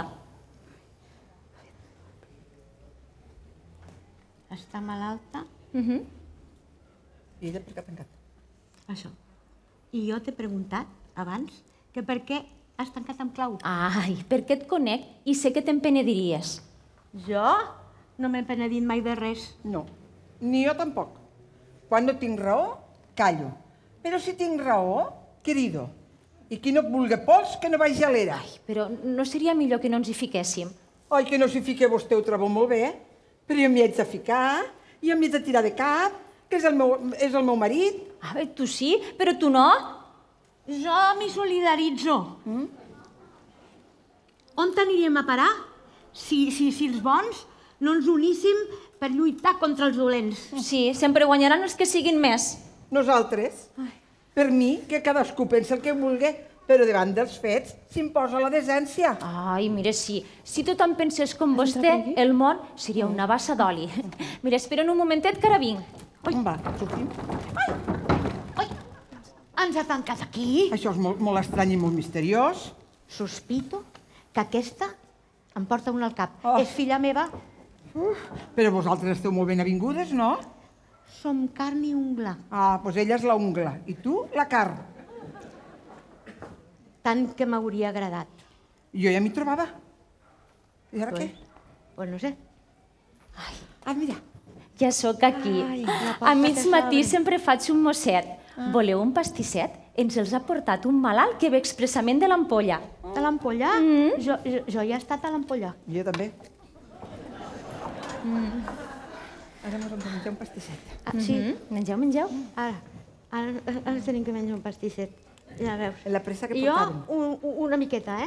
Està malalta? I ella per què ha tancat? Això. I jo t'he preguntat abans que per què has tancat amb clau. Ai, perquè et conec i sé que te'n penediries. Jo no m'he penedit mai de res. No, ni jo tampoc. Quan no tinc raó, callo. Però si tinc raó, crido. I qui no vulgui pols, que no vagi a l'era. Ai, però no seria millor que no ens hi fiquéssim? Oi, que no s'hi fique vostè, ho trobo molt bé. Però jo m'hi haig de ficar, jo m'hi haig de tirar de cap, que és el meu marit. Ah, bé, tu sí, però tu no. Jo m'hi solidaritzo. On t'aniríem a parar? Si els bons no ens uníssim per lluitar contra els dolents. Sí, sempre guanyaran els que siguin més. Nosaltres? Per mi, que cadascú pensa el que vulgui, però davant dels fets s'imposa la decència. Ai, mira, si tothom pensés com vostè, el món seria una bassa d'oli. Mira, espera'n un momentet que ara vinc. Va, sortim. Ai, ens ha tancat aquí. Això és molt estrany i molt misteriós. Sospito que aquesta em porta una al cap. Oh. És filla meva. Però vosaltres esteu molt ben avingudes, no? Som carn i ungla. Ah, doncs ella és la ungla i tu la carn. tant que m'hauria agradat. Jo ja m'hi trobava. I ara què? Pues no sé. Ah, mira. Ja sóc aquí. A mig matí sempre faig un mosset. Voleu un pastisset? Ens els ha portat un malalt que ve expressament de l'Ampolla. De l'Ampolla? Jo ja he estat a l'Ampolla. Jo també. Ara ens hem de menjar un pastisset. Sí, mengeu. Ara ens tenim que menjar un pastisset. Ja veus. En la pressa que portàvem. Jo, una miqueta,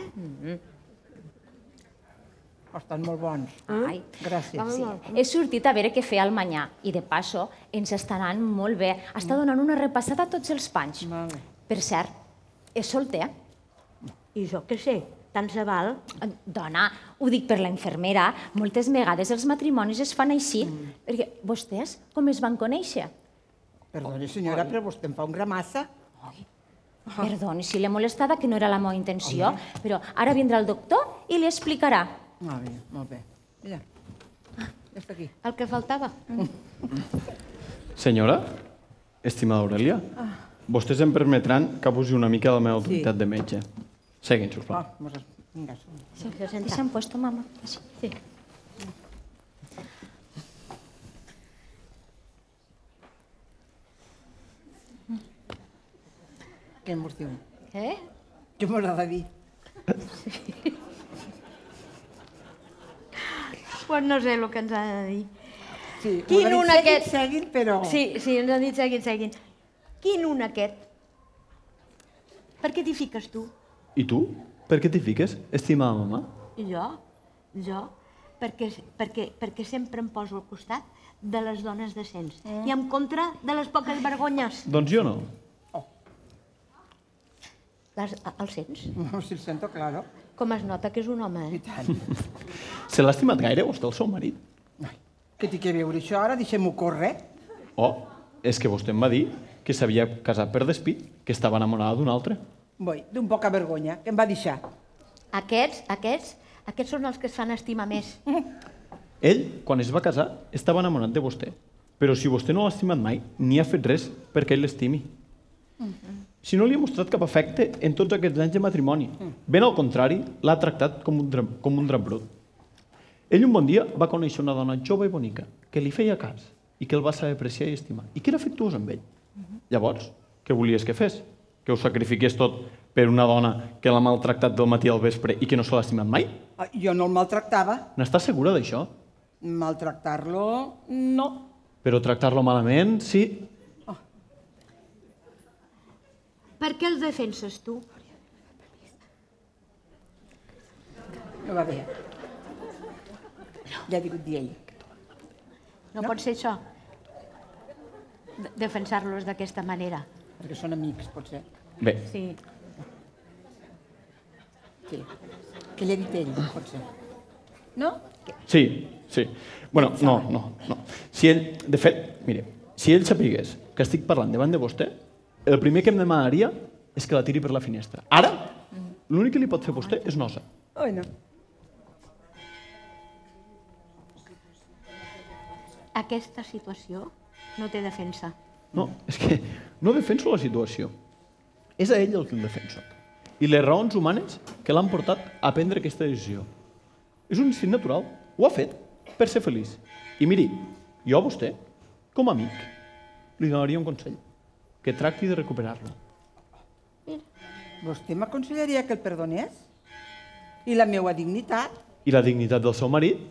Estan molt bons. Ai, gràcies. Sí. He sortit a veure què feia el manyà i, de passo, ens està anant molt bé. Està donant una repassada a tots els panys. Per cert, és solter. I jo què sé, tant se val. Dona, ho dic per la infermera, moltes vegades els matrimonis es fan així. Perquè vostès com es van conèixer? Perdoni, senyora, però vostè em fa un gramassa. Perdoni si l'he molestada, que no era la meva intenció, però ara vindrà el doctor i li explicarà. Molt bé. Mira, ja està aquí. El que faltava. Senyora, estimada Aurèlia, vostès em permetran que abusi una mica de la meva autoritat de metge. Seguin, sisplau. Vinga, ¿Qué se han puesto, mamá? Sí. Què mos diu? Què m'agrada dir? Pues no sé el que ens ha de dir. Sí, Quin un aquest? Seguin, però... Sí, ens han dit seguin. Quin un aquest? Per què t'hi fiques tu? I tu? Per què t'hi fiques, estimada mama? Jo? Perquè sempre em poso al costat de les dones decents i en contra de les poques vergonyes. Doncs jo no. El sents? Si el sento, claro. Com es nota que és un home, I tant. Se l'ha estimat gaire vostè, el seu marit? Què té que veure això ara? Deixem-ho córrer. Oh, és que vostè em va dir que s'havia casat per despit, que estava enamorada d'un altre. Boi, d'un poca vergonya, que em va deixar. Aquests són els que es fan estimar més. Ell, quan es va casar, estava enamorat de vostè. Però si vostè no l'ha estimat mai, ni ha fet res perquè ell l'estimi. Si no li ha mostrat cap afecte en tots aquests anys de matrimoni. Ben al contrari, l'ha tractat com un drap brut. Ell un bon dia va conèixer una dona jove i bonica, que li feia cas i que el va saber apreciar i estimar, i que era afectuós amb ell. Llavors, què volies que fes? Que ho sacrifiqués tot per una dona que l'ha maltractat del matí al vespre i que no se l'ha estimat mai? Jo no el maltractava. N'estàs segura d'això? Maltractar-lo, no. Però tractar-lo malament, sí. Per què el defenses tu? No va bé. Ja ha digut dir ell. No pot ser això. Defensar-los d'aquesta manera. Perquè són amics, pot ser. Bé. Sí. Què li ha dit ell, pot ser. No? Sí. Bueno, no. Si ell, de fet, mire, si ell sapigués que estic parlant davant de vostè, el primer que em demanaria és que la tiri per la finestra. Ara, l'únic que li pot fer a vostè és nosa. Oi, no. Aquesta situació no té defensa. No, és que no defenso la situació. És a ell el que el defenso. I les raons humanes que l'han portat a prendre aquesta decisió. És un instinct natural. Ho ha fet per ser feliç. I miri, jo a vostè, com a amic, li donaria un consell. Que tracti de recuperar-lo. Vostè m'aconsellaria que el perdonés? I la meua dignitat? I la dignitat del seu marit?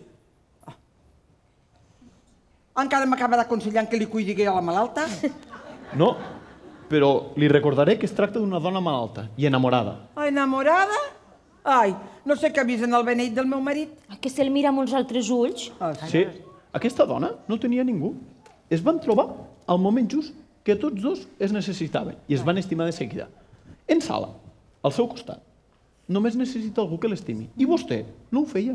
Encara m'acaba d'aconsellant que li cuidi a la malalta? No, però li recordaré que es tracta d'una dona malalta i enamorada. Enamorada? Ai, no sé què ha vist en el beneit del meu marit. Que se'l mira amb uns altres ulls. Sí, aquesta dona no tenia ningú. Es van trobar al moment just que tots dos es necessitaven i es van estimar de seguida. En sala, al seu costat. Només necessita algú que l'estimi. I vostè no ho feia.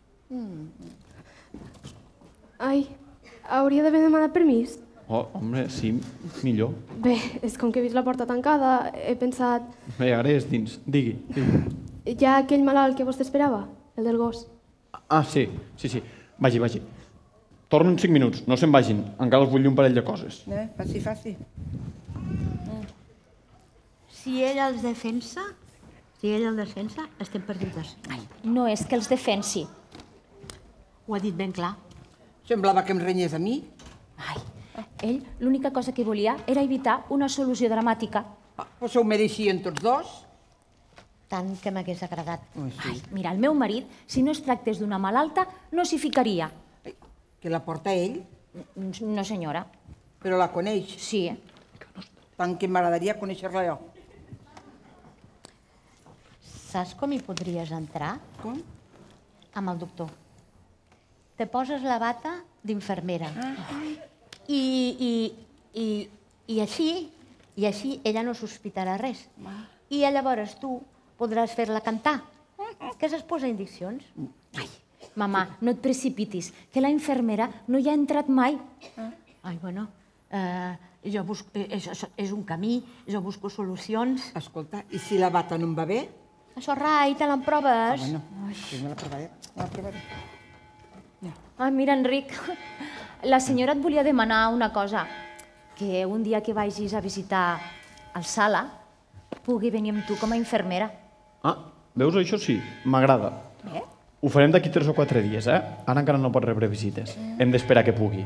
Ai, hauria d'haver demanat permís. Oh, home, sí, millor. Bé, és com que he vist la porta tancada, he pensat... Bé, ara és dins. Digui. Hi ha aquell malalt que vostè esperava, el del gos. Ah, sí. Vagi. Torno en 5 minuts, no se'n vagin. Encara els vull dir un parell de coses. Faci. Si ell els defensa, Si ell el defensa, estem perdudes. No és que els defensi. Ho ha dit ben clar. Semblava que em renyés a mi. Ai, ell l'única cosa que volia era evitar una solució dramàtica. Pues ho mereixien tots dos. Tant que m'hagués agradat. Ai, mira, el meu marit, si no es tractés d'una malalta, no s'hi ficaria. Que la porta ell, No, senyora. però la coneix. Sí. Tant que m'agradaria conèixer-la jo. Saps com hi podries entrar? Com? Amb el doctor. Te poses la bata d'infermera. I així ella no sospitarà res. I llavors tu podràs fer-la cantar, que se'ls posa indiccions. Ai, mamà, no et precipitis, que la infermera no hi ha entrat mai. Ai, bueno, jo busco, és un camí, jo busco solucions. Escolta, i si la bata no em va bé? Això rai, te l'emproves. Bueno, pues me la provaré. Me la provaré. Ai, mira, Enric, la senyora et volia demanar una cosa, que un dia que vagis a visitar el Sala pugui venir amb tu com a infermera. Ah, veus, això sí, m'agrada. Ho farem d'aquí 3 o 4 dies, eh? Ara encara no pot rebre visites. Hem d'esperar que pugui.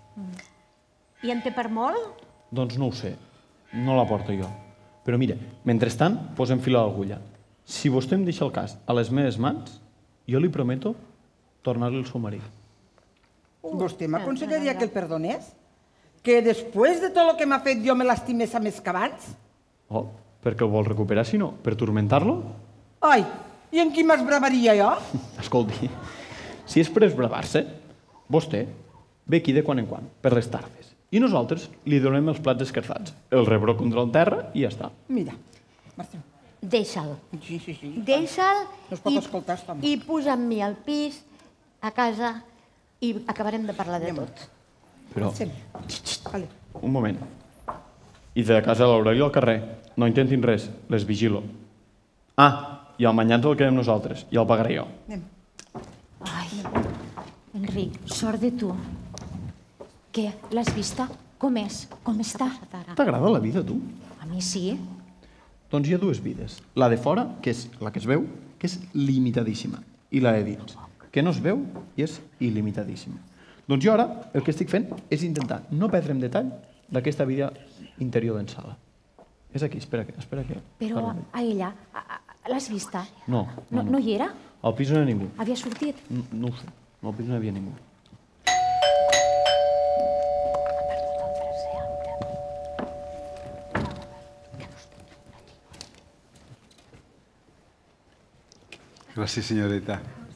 I en té per molt? Doncs no ho sé, no la porto jo. Però mira, mentrestant, posem fil a l'agulla. Si vostè em deixa el cas a les meves mans, jo li prometo tornar-li el seu marit. Vostè m'aconsellaria que el perdonés? Que després de tot el que m'ha fet jo me l'estimés a més que abans? Oh, per què el vol recuperar, si no? Per turmentar-lo? Ai, i en qui m'esbravaria jo? Escolti, si és per esbravar-se, vostè ve aquí de quan en quan, per les tardes. I nosaltres li donem els plats escalfats. El rebrò contra el terra i ja està. Mira, Marcel. Deixa'l. Sí. Deixa'l No es pot escoltar, està i puja amb mi al pis, a casa, i acabarem de parlar de tot. Però, Vale. un moment. I de casa l'Aureli al carrer. No intentin res, les vigilo. Ah, i el manyat el quedem nosaltres, i el pagaré jo. Anem. Ai, Enric, sort de tu. Què, l'has vista? Com és? Com està? T'agrada la vida, tu? A mi sí. Doncs hi ha 2 vides. La de fora, que és la que es veu, que és limitadíssima. I la de dins, que no es veu i és il·limitadíssima. Doncs jo ara el que estic fent és intentar no perdre en detall d'aquesta vida interior d'en Sala. És aquí, espera que... Però a ella, l'has vista? No. No hi era? Al pis no hi ha ningú. Havia sortit? No ho sé. Al pis no hi havia ningú. Gràcies, senyoreta.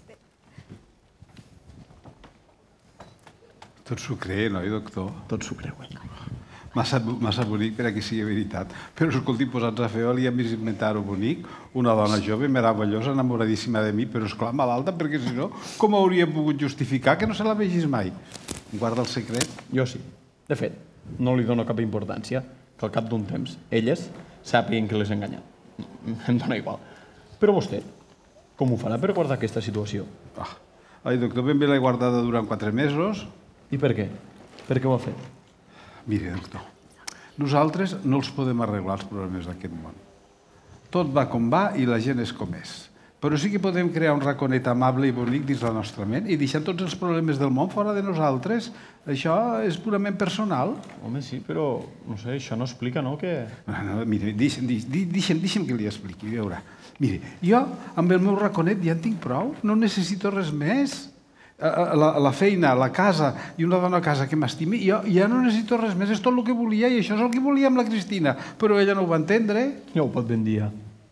Tot s'ho cree, no, doctor? Tot s'ho creuen. Massa bonic per a que sigui veritat. Però, escolti, posats a fer, li hem vist inventar-ho bonic, una dona jove, meravellosa, enamoradíssima de mi, però, esclar, malalta, perquè si no, com hauríem pogut justificar que no se la vegis mai? Guarda el secret? Jo sí. De fet, no li dono cap importància que al cap d'un temps elles sàpiguen que les he enganyat. Em dóna igual. Però vostè, com ho farà per guardar aquesta situació? Ai, doctor, ben bé l'he guardada durant 4 mesos. I per què? Per què ho ha fet? Miri, doctor, nosaltres no els podem arreglar els problemes d'aquest món. Tot va com va i la gent és com és. Però sí que podem crear un raconet amable i bonic dins la nostra ment i deixar tots els problemes del món fora de nosaltres. Això és purament personal. Home, sí, però, no sé, això no explica, no, que... No, miri, deixa'm que li expliqui, veurà. Miri, jo amb el meu raconet ja en tinc prou, no necessito res més. La feina, la casa i una dona a casa que m'estimi, jo ja no necessito res més, és tot el que volia i això és el que volia amb la Cristina, però ella no ho va entendre. Ja ho pot ben dir.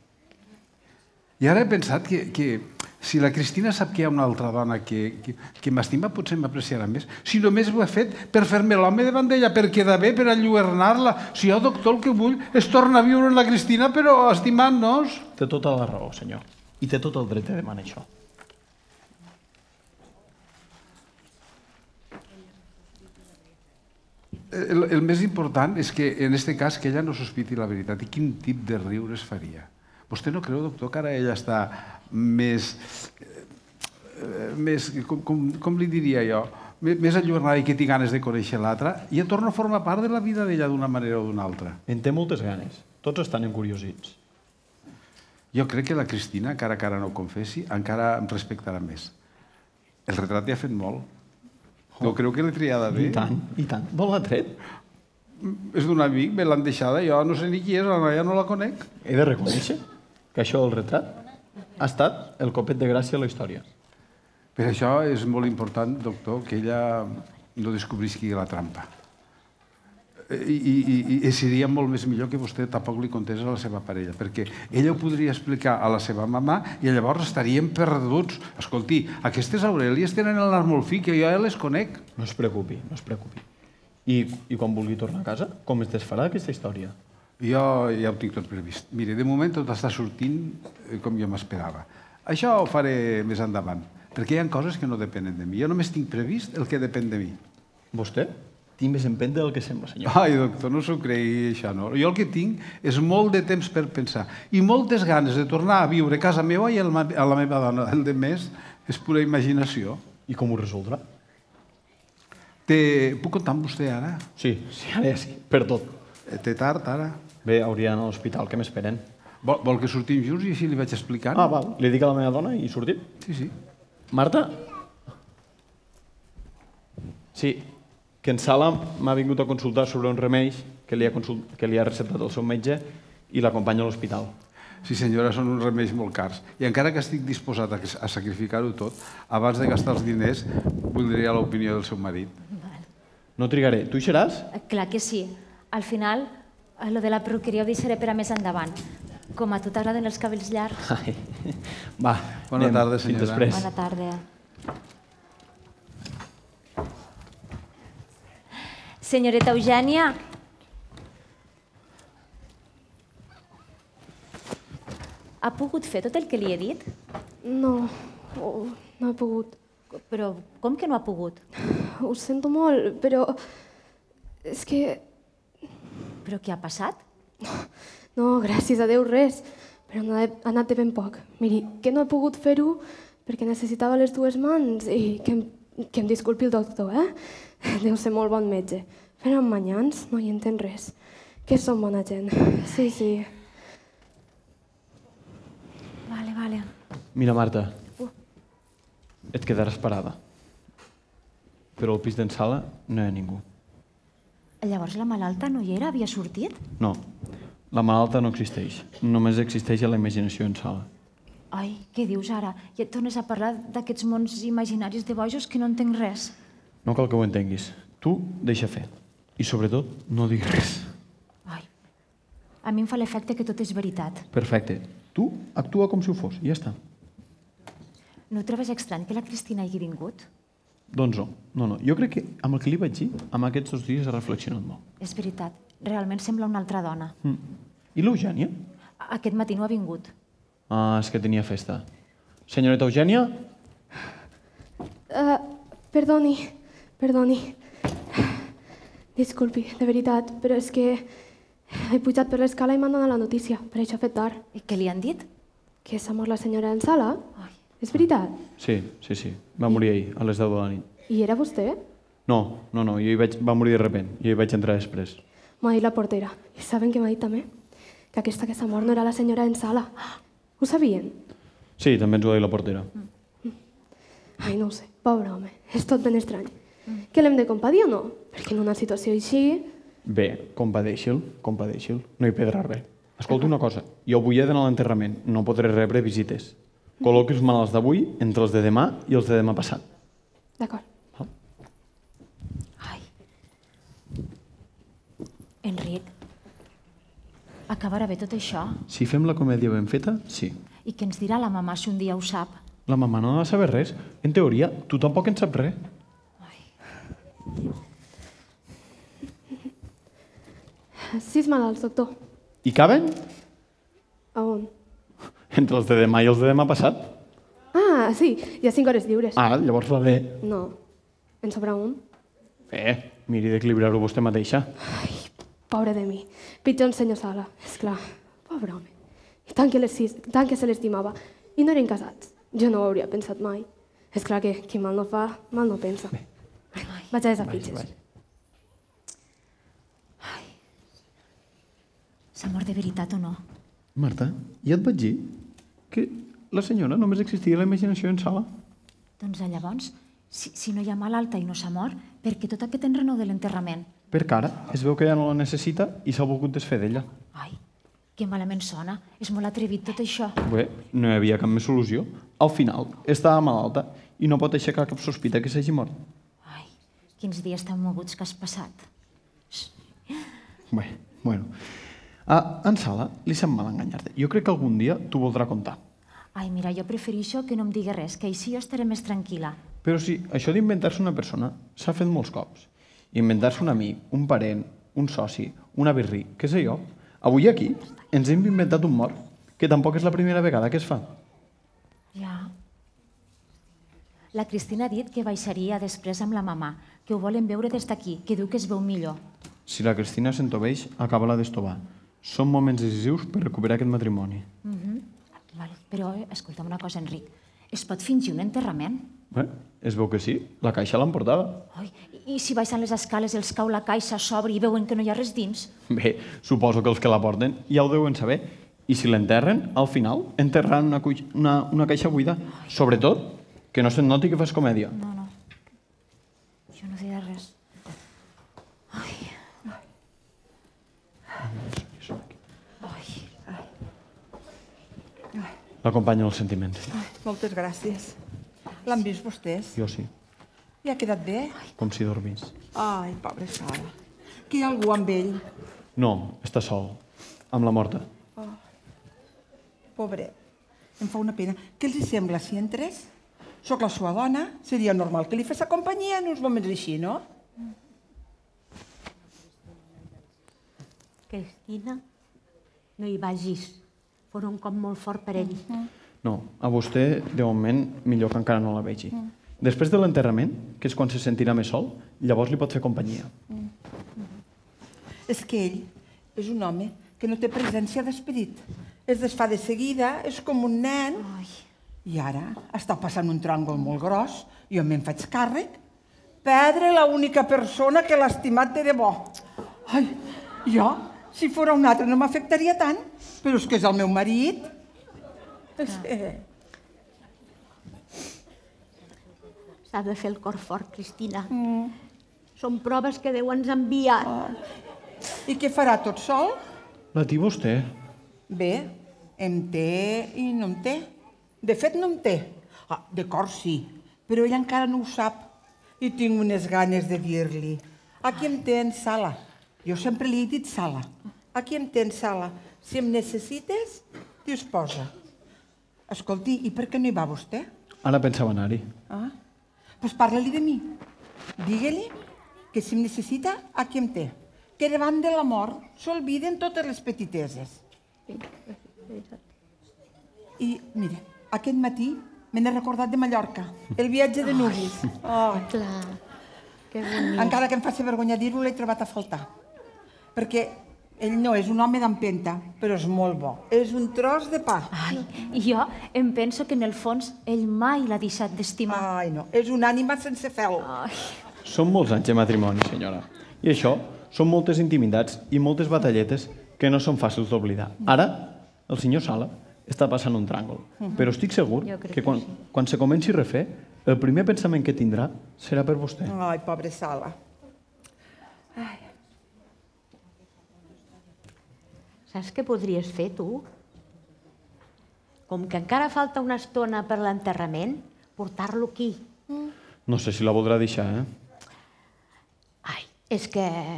I ara he pensat que si la Cristina sap que hi ha una altra dona que m'estima, potser m'apreciarà més. Si només ho he fet per fer-me l'home davant d'ella, per quedar bé, per enlluernar-la. Si jo, doctor, el que vull és tornar a viure amb la Cristina, però estimant-nos. Té tota la raó, senyor. I té tot el dret de demanar això. El més important és que, en aquest cas, que ella no sospiti la veritat. I quin tip de riures faria? Vostè no creu, doctor, que ara ella està més com li diria jo, més enlluernada i que té ganes de conèixer l'altra, i ja torna a formar part de la vida d'ella d'una manera o d'una altra. En té moltes ganes. Tots estan encuriosits. Jo crec que la Cristina, encara que ara no ho confessi, encara em respectarà més. El retrat t'hi ha fet molt. Jo crec que l'he triada bé. I tant, i tant. D'on l'ha tret? És d'un amic, me l'han deixada, jo no sé ni qui és, la noia no la conec. He de reconèixer que això del retrat ha estat el copet de gràcia a la història. Per això és molt important, doctor, que ella no descobrisqui la trampa. I seria molt més millor que vostè tampoc li contés a la seva parella, perquè ella ho podria explicar a la seva mamà i llavors estaríem perduts. Escolti, aquestes Aurèlies tenen el nas molt fi, que jo ja les conec. No es preocupi, no es preocupi. I quan vulgui tornar a casa, com es desfarà aquesta història? Jo ja ho tinc tot previst. Mire, de moment tot està sortint com jo m'esperava. Això ho faré més endavant, perquè hi ha coses que no depenen de mi. Jo només tinc previst el que depèn de mi. Vostè? Tinc més empenta del que sembla, senyor. Ai, doctor, no s'ho cregui, això, no. Jo el que tinc és molt de temps per pensar i moltes ganes de tornar a viure a casa meva i a la meva dona. El de més és pura imaginació. I com ho resoldrà? Puc comptar amb vostè ara? Sí, ara ja sí, per tot. Té tard, ara? Bé, hauria d'anar a l'hospital, que m'esperen. Vol que sortim junts i així li vaig explicant? Ah, val. Li dic a la meva dona i sortim? Sí, sí. Marta? Sí, que en Sala m'ha vingut a consultar sobre uns remeis que li ha receptat el seu metge i l'acompanya a l'hospital. Sí, senyora, són uns remeis molt cars. I encara que estic disposat a sacrificar-ho tot, abans de gastar els diners, voldria l'opinió del seu marit. No trigaré. Tu hi seràs? Clar que sí. Al final, lo de la perruqueria ho deixaré per a més endavant. Com a tu t'agraden els cabells llargs. Ai. Va, Bona tarda, senyora. Fins després. Bona tarda. Senyoreta Eugènia. Ha pogut fer tot el que li he dit? No, no he pogut. Però com que no ha pogut? Ho sento molt, però és que... Però què ha passat? No, gràcies a Déu, res. Però ha anat de ben poc. Miri, que no he pogut fer-ho perquè necessitava les dues mans i que em disculpi el doctor, Deu ser molt bon metge. Però amb manyans no hi entén res. Que som bona gent. Sí, sí. Vale. Mira, Marta, et quedaràs parada. Però al pis d'en Sala no hi ha ningú. Llavors la malalta no hi era? Havia sortit? No, la malalta no existeix. Només existeix a la imaginació en Sala. Ai, què dius ara? Ja et tornes a parlar d'aquests mons imaginaris de bojos que no entenc res. No cal que ho entenguis. Tu deixa fer. I sobretot, no diguis res. Ai, a mi em fa l'efecte que tot és veritat. Perfecte. Tu actua com si ho fos i ja està. No trobes estrany que la Cristina hagi vingut? Doncs no. Jo crec que amb el que li vaig dir, amb aquests 2 dies ha reflexionat molt. És veritat. Realment sembla una altra dona. I l'Eugènia? Aquest matí no ha vingut. Ah, és que tenia festa. Senyoreta Eugènia? Perdoni. Disculpi, de veritat, però és que he pujat per l'escala i m'han donat la notícia. Per això ha fet tard. I què li han dit? Que s'ha mort la senyora en Sala. És veritat? Sí. Va morir ahir, a les 10 de la nit. I era vostè? No. Va morir de repent. Jo hi vaig entrar després. M'ha dit la portera. I saben què m'ha dit també? Que aquesta que s'ha mort no era la senyora en Sala. Ho sabien? Sí, també ens ho ha dit la portera. Ai, no ho sé. Pobre home. És tot ben estrany. Que l'hem de compadir o no? Perquè en una situació així... Bé, compadeixi'l. No hi perdrà res. Escolta una cosa. Jo avui he d'anar a l'enterrament. No podré rebre visites. Col·loqui els malalts d'avui entre els de demà i els de demà passat. D'acord. Ai. Enric, acabarà bé tot això? Si fem la comèdia ben feta, sí. I què ens dirà la mamà si un dia ho sap? La mamà no ha de saber res. En teoria, tu tampoc en saps res. Sis malalts, doctor. I caben? A on? Entre els de demà i els de demà passat. Ah, sí, hi ha 5 hores lliures. Ah, llavors va bé. No, en sobra un. Miri d'equilibrar-ho vostè mateixa. Ai, pobre de mi. Pitjor en senyor Sala, esclar. Pobre home. I tant que se l'estimava. I no eren casats. Jo no ho hauria pensat mai. És clar que qui mal no fa, mal no pensa. Vaig a les afitxes. S'ha mort de veritat o no? Marta, ja et vaig dir que la senyora només existia a la imaginació en sala. Doncs llavors, si no hi ha malalta i no s'ha mort, per què tot aquest enrenou de l'enterrament? Perquè ara es veu que ja no la necessita i s'ha volgut desfer d'ella. Ai, que malament sona. És molt atrevit tot això. Bé, no hi havia cap més solució. Al final, estava malalta i no pot aixecar cap sospita que s'hagi mort. Ai, quins dies tan moguts que has passat. Bé, bueno. En Sala li sap mal enganyar-te. Jo crec que algun dia t'ho voldrà contar. Ai, mira, jo prefereixo que no em digui res, que així jo estaré més tranquil·la. Però sí, això d'inventar-se una persona s'ha fet molts cops. Inventar-se un amic, un parent, un soci, un avirrí, què sé jo. Avui aquí ens hem inventat un mort, que tampoc és la primera vegada que es fa. Ja. La Cristina ha dit que baixaria després amb la mamà, que ho volen veure des d'aquí, que diu que es veu millor. Si la Cristina s'entoveix, acaba-la d'estovar. Són moments decisius per recuperar aquest matrimoni. Vale. Però, escolta'm una cosa, Enric. Es pot fingir un enterrament? Bé, es veu que sí. La caixa l'han portada. Ai, i si baixant les escales els cau la caixa, s'obre i veuen que no hi ha res dins? Bé, suposo que els que la porten ja ho deuen saber. I si l'enterren, al final, enterraran una caixa buida. Sobretot, que no se'n noti que fas comèdia. No. Jo no diré res. L'acompanyen els sentiments. Moltes gràcies. L'han vist vostès? Jo sí, I ha quedat bé? com si dormís. Ai, pobra Sara. Que hi ha algú amb ell? No, està sol, amb la morta. Pobret. Em fa una pena. Què els hi sembla si entres? Soc la sua dona. Seria normal que li fes companyia en uns moments així, no? Cristina, no hi vagis. Fora un cop molt fort per ell. No, a vostè, de moment, millor que encara no la vegi. Després de l'enterrament, que és quan se sentirà més sol, llavors li pot fer companyia. És que ell és un home que no té presència d'esperit. Es desfà de seguida, és com un nen. I ara està passant un tràngol molt gros. Jo me'n faig càrrec. Perdre l'única persona que l'ha estimat de debò. Ai, jo, si fora un altre no m'afectaria tant, però és que és el meu marit. S'ha de fer el cor fort, Cristina. Són proves que Déu ens envia. I què farà tot sol? La té vostè. Bé, em té i no em té. De fet, no em té. D'acord, sí, però ell encara no ho sap. I tinc unes ganes de dir-li. Aquí em té en Sala. Jo sempre li he dit Sala. Aquí em té en Sala. Si em necessites, disposa. Escolti, i per què no hi va vostè? Ara pensava anar-hi. Doncs parla-li de mi. Digue-li que si em necessita, aquí em té. Que davant de la mort s'olviden totes les petiteses. I, mira, aquest matí me n'he recordat de Mallorca, el viatge de núvols. Clar, que bonic. Encara que em faci vergonya dir-ho, l'he trobat a faltar. Perquè ell no és un home d'empenta, però és molt bo. És un tros de pa. Ai, jo em penso que en el fons ell mai l'ha deixat d'estimar. Ai, no, és una ànima sense fel. Són molts anys de matrimoni, senyora. I això són moltes intimitats i moltes batalletes que no són fàcils d'oblidar. Ara, el senyor Sala està passant un tràngol, però estic segur que quan se comenci a refer, el primer pensament que tindrà serà per vostè. Ai, pobre Sala. Saps què podries fer, tu? Com que encara falta una estona per l'enterrament, portar-lo aquí. No sé si la voldrà deixar, Ai, és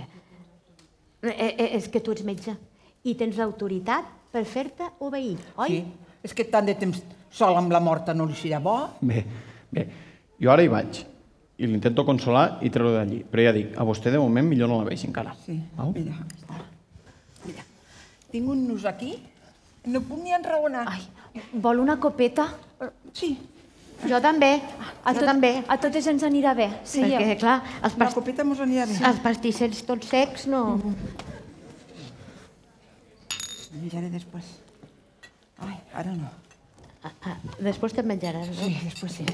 que tu ets metge i tens l'autoritat per fer-te obeir, oi? Sí, és que tant de temps sol amb la morta no li serà bo. Bé, jo ara hi vaig i l'intento consolar i treure d'allí. Però ja dic, a vostè de moment millor no la vegi encara. Sí, mira. Tinc un nus aquí, no puc ni enraonar. Ai, vol una copeta? Sí. Jo també, A totes ens anirà bé. Perquè, clar, La copeta mos anirà bé. els pastissets tots secs no... Menjaré després. Ai, ara no. Després te'n menjaràs, no? Sí, després sí.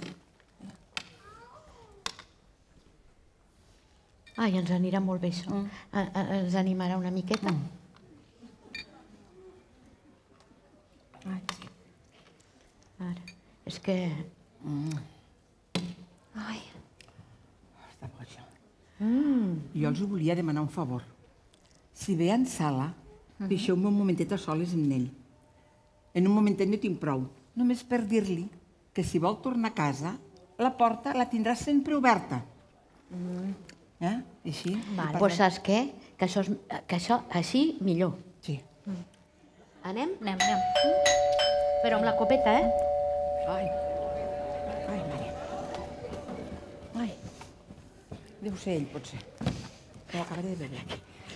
Ai, ens anirà molt bé això. Ens animarà una miqueta. Ara, és que... Ai. Està bo, això. Jo els volia demanar un favor. Si ve en sala, deixeu-me un momentet a soles amb ell. En un momentet no tinc prou. Només per dir-li que si vol tornar a casa, la porta la tindrà sempre oberta. Així? Doncs saps què? Que això així millor. Sí. Anem? Anem. Però amb la copeta, Ai, Maria. Ai. Deu ser ell, potser. Que ho acabaré de beure.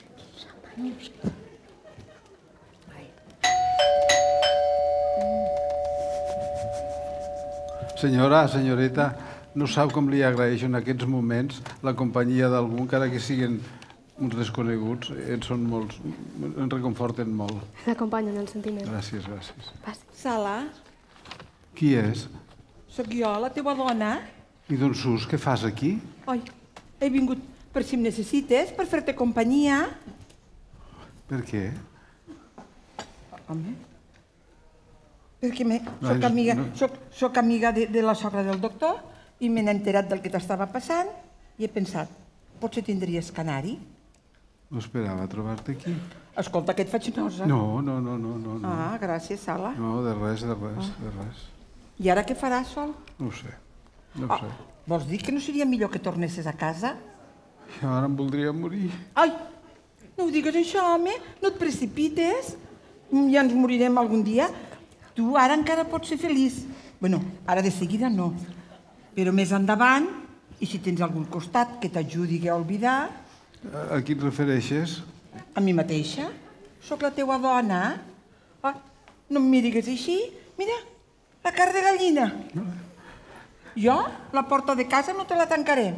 Senyora, senyoreta, no sap com li agraeixo en aquests moments la companyia d'algú, encara que siguin uns desconeguts, ens reconforten molt. L'acompanyo en el sentiment. Gràcies, gràcies. Sala, Qui és? sóc jo, la teva dona. I d'on sus? Què fas aquí? Ai, he vingut per si em necessites, per fer-te companyia. Per què? Home, perquè soc amiga de la sogra del doctor i me n'he enterat del que t'estava passant i he pensat, potser tindries canari? No esperava trobar-te aquí. Escolta, que et faig nosa. No. Ah, gràcies, Sala. No, de res. I ara què faràs sol? No ho sé. Vols dir que no seria millor que tornessis a casa? I ara em voldria morir. Ai, no ho digues això, home. No et precipites. Ja ens morirem algun dia. Tu ara encara pots ser feliç. Bueno, ara de seguida no. Però més endavant, i si tens algun costat que t'ajudi a oblidar... A qui et refereixes? A mi mateixa. Sóc la teua dona. Ah, no em miris així. Mira, la carn de gallina. Jo, la porta de casa no te la tancaré.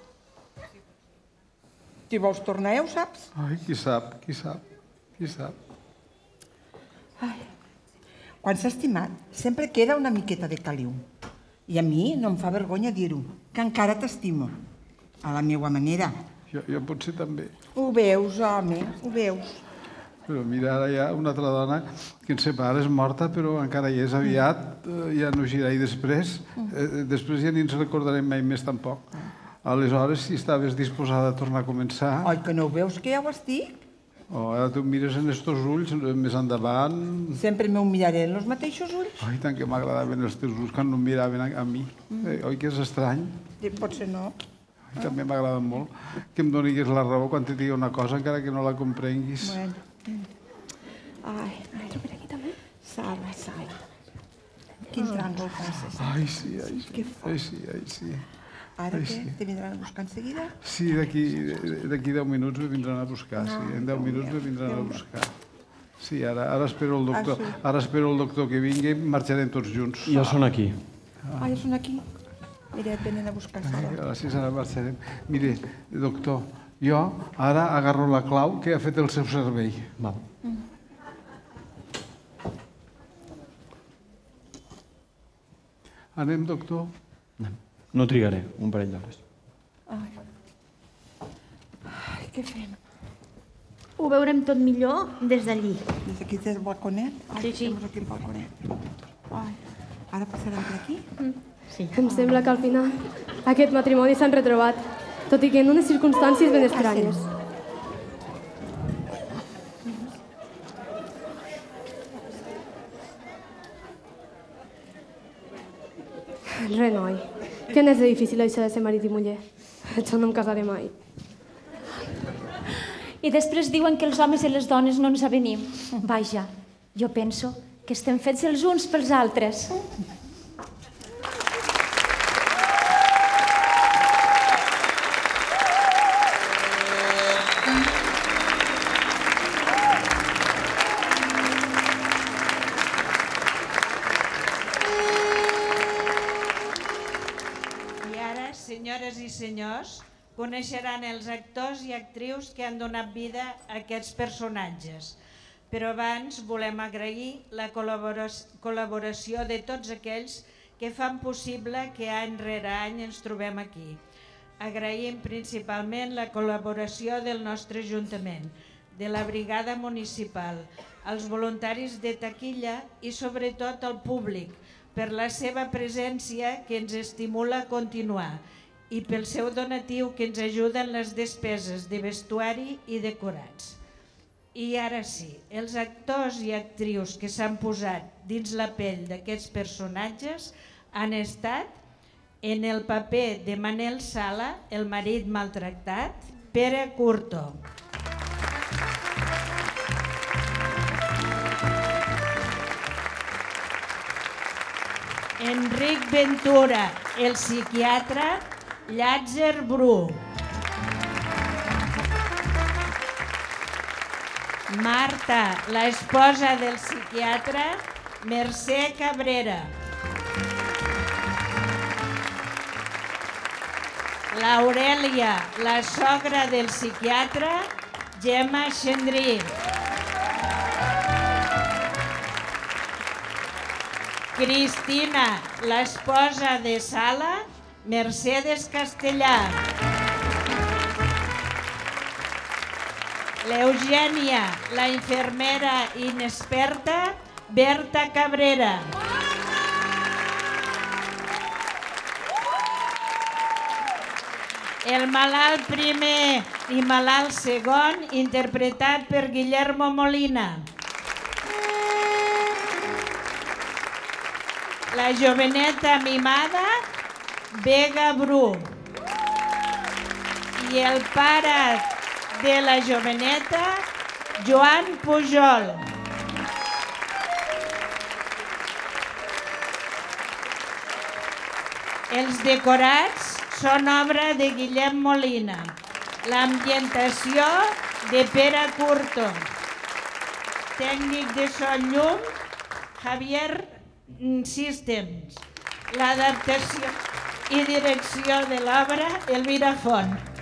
Si vols tornar, ja ho saps. Ai, qui sap. Ai. Quan s'ha estimat, sempre queda una miqueta de caliu. I a mi no em fa vergonya dir-ho, que encara t'estimo. A la meva manera. Jo potser també. Ho veus, home, ho veus. Però mira, ara hi ha una altra dona que ens separa, és morta, però encara hi és aviat, ja no girà i després ja ni ens recordarem mai més tampoc. Aleshores, si estaves disposada a tornar a començar... Oi, que no ho veus que ja ho estic? Ara tu mires en estos ulls, més endavant... Sempre m'ho miraré en els mateixos ulls? Ai, tant que m'agradaven els teus ulls quan no em miraven a mi. Oi que és estrany? Potser no. També m'agrada molt que em donis la raó quan te digui una cosa, encara que no la comprenguis. Bueno. Ai, per aquí també? Sala. Quin tràngol passes. Ai, sí. Què fas? Ai, sí. Ara què? Te vindran a buscar en seguida? Sí, d'aquí 10 minuts me vindran a buscar, sí. En 10 minuts me vindran a buscar. Sí, ara espero el doctor. Ara espero el doctor que vingui i marxarem tots junts. Ja són aquí. Ah, ja són aquí? Mira, et venen a buscar, Sala. Gràcies, ara marxarem. Mire, doctor, jo ara agarro la clau que ha fet el seu servei. Val. Anem, doctor? Anem. No trigaré, un parell d'hores. Ai, què fem? Ho veurem tot millor des d'allí. Des d'aquí, des del balconet? Sí. Estem aquí al balconet. Ai, ara passarem per aquí? Sí. Em sembla que al final aquest matrimoni s'han retrobat, tot i que en unes circumstàncies ben estranyes. Res, noi. Que n'és de difícil això de ser marit i muller. Jo no em casaré mai. I després diuen que els homes i les dones no ens avenim. Vaja, jo penso que estem fets els uns pels altres. Senyores i senyors, coneixeran els actors i actrius que han donat vida a aquests personatges. Però abans volem agrair la col·laboració de tots aquells que fan possible que any rere any ens trobem aquí. Agraïm principalment la col·laboració del nostre Ajuntament, de la brigada municipal, als voluntaris de taquilla i sobretot al públic per la seva presència que ens estimula a continuar i pel seu donatiu que ens ajuda en les despeses de vestuari i decorats. I ara sí, els actors i actrius que s'han posat dins la pell d'aquests personatges han estat en el paper de Manel Sala, el marit maltractat, Pere Curto. Enric Ventura, el psiquiatre, Llàtzer Bru. Marta, la esposa del psiquiatre, Mercè Cabrera. L'Aurèlia, la sogra del psiquiatre, Gemma Xendrí. Cristina, l'esposa de Sala, Mercedes Castellà. L'Eugènia, la infermera inexperta, Berta Cabrera. El malalt primer i malalt segon, interpretat per Guillermo Molina. La joveneta mimada, Vega Bru. I el pare de la joveneta, Joan Pujol. Els decorats són obra de Guillem Molina. L'ambientació de Pere Curto. Tècnic de so llum, Javier Systems. L'adaptació i direcció de l'obra, Elvira Font.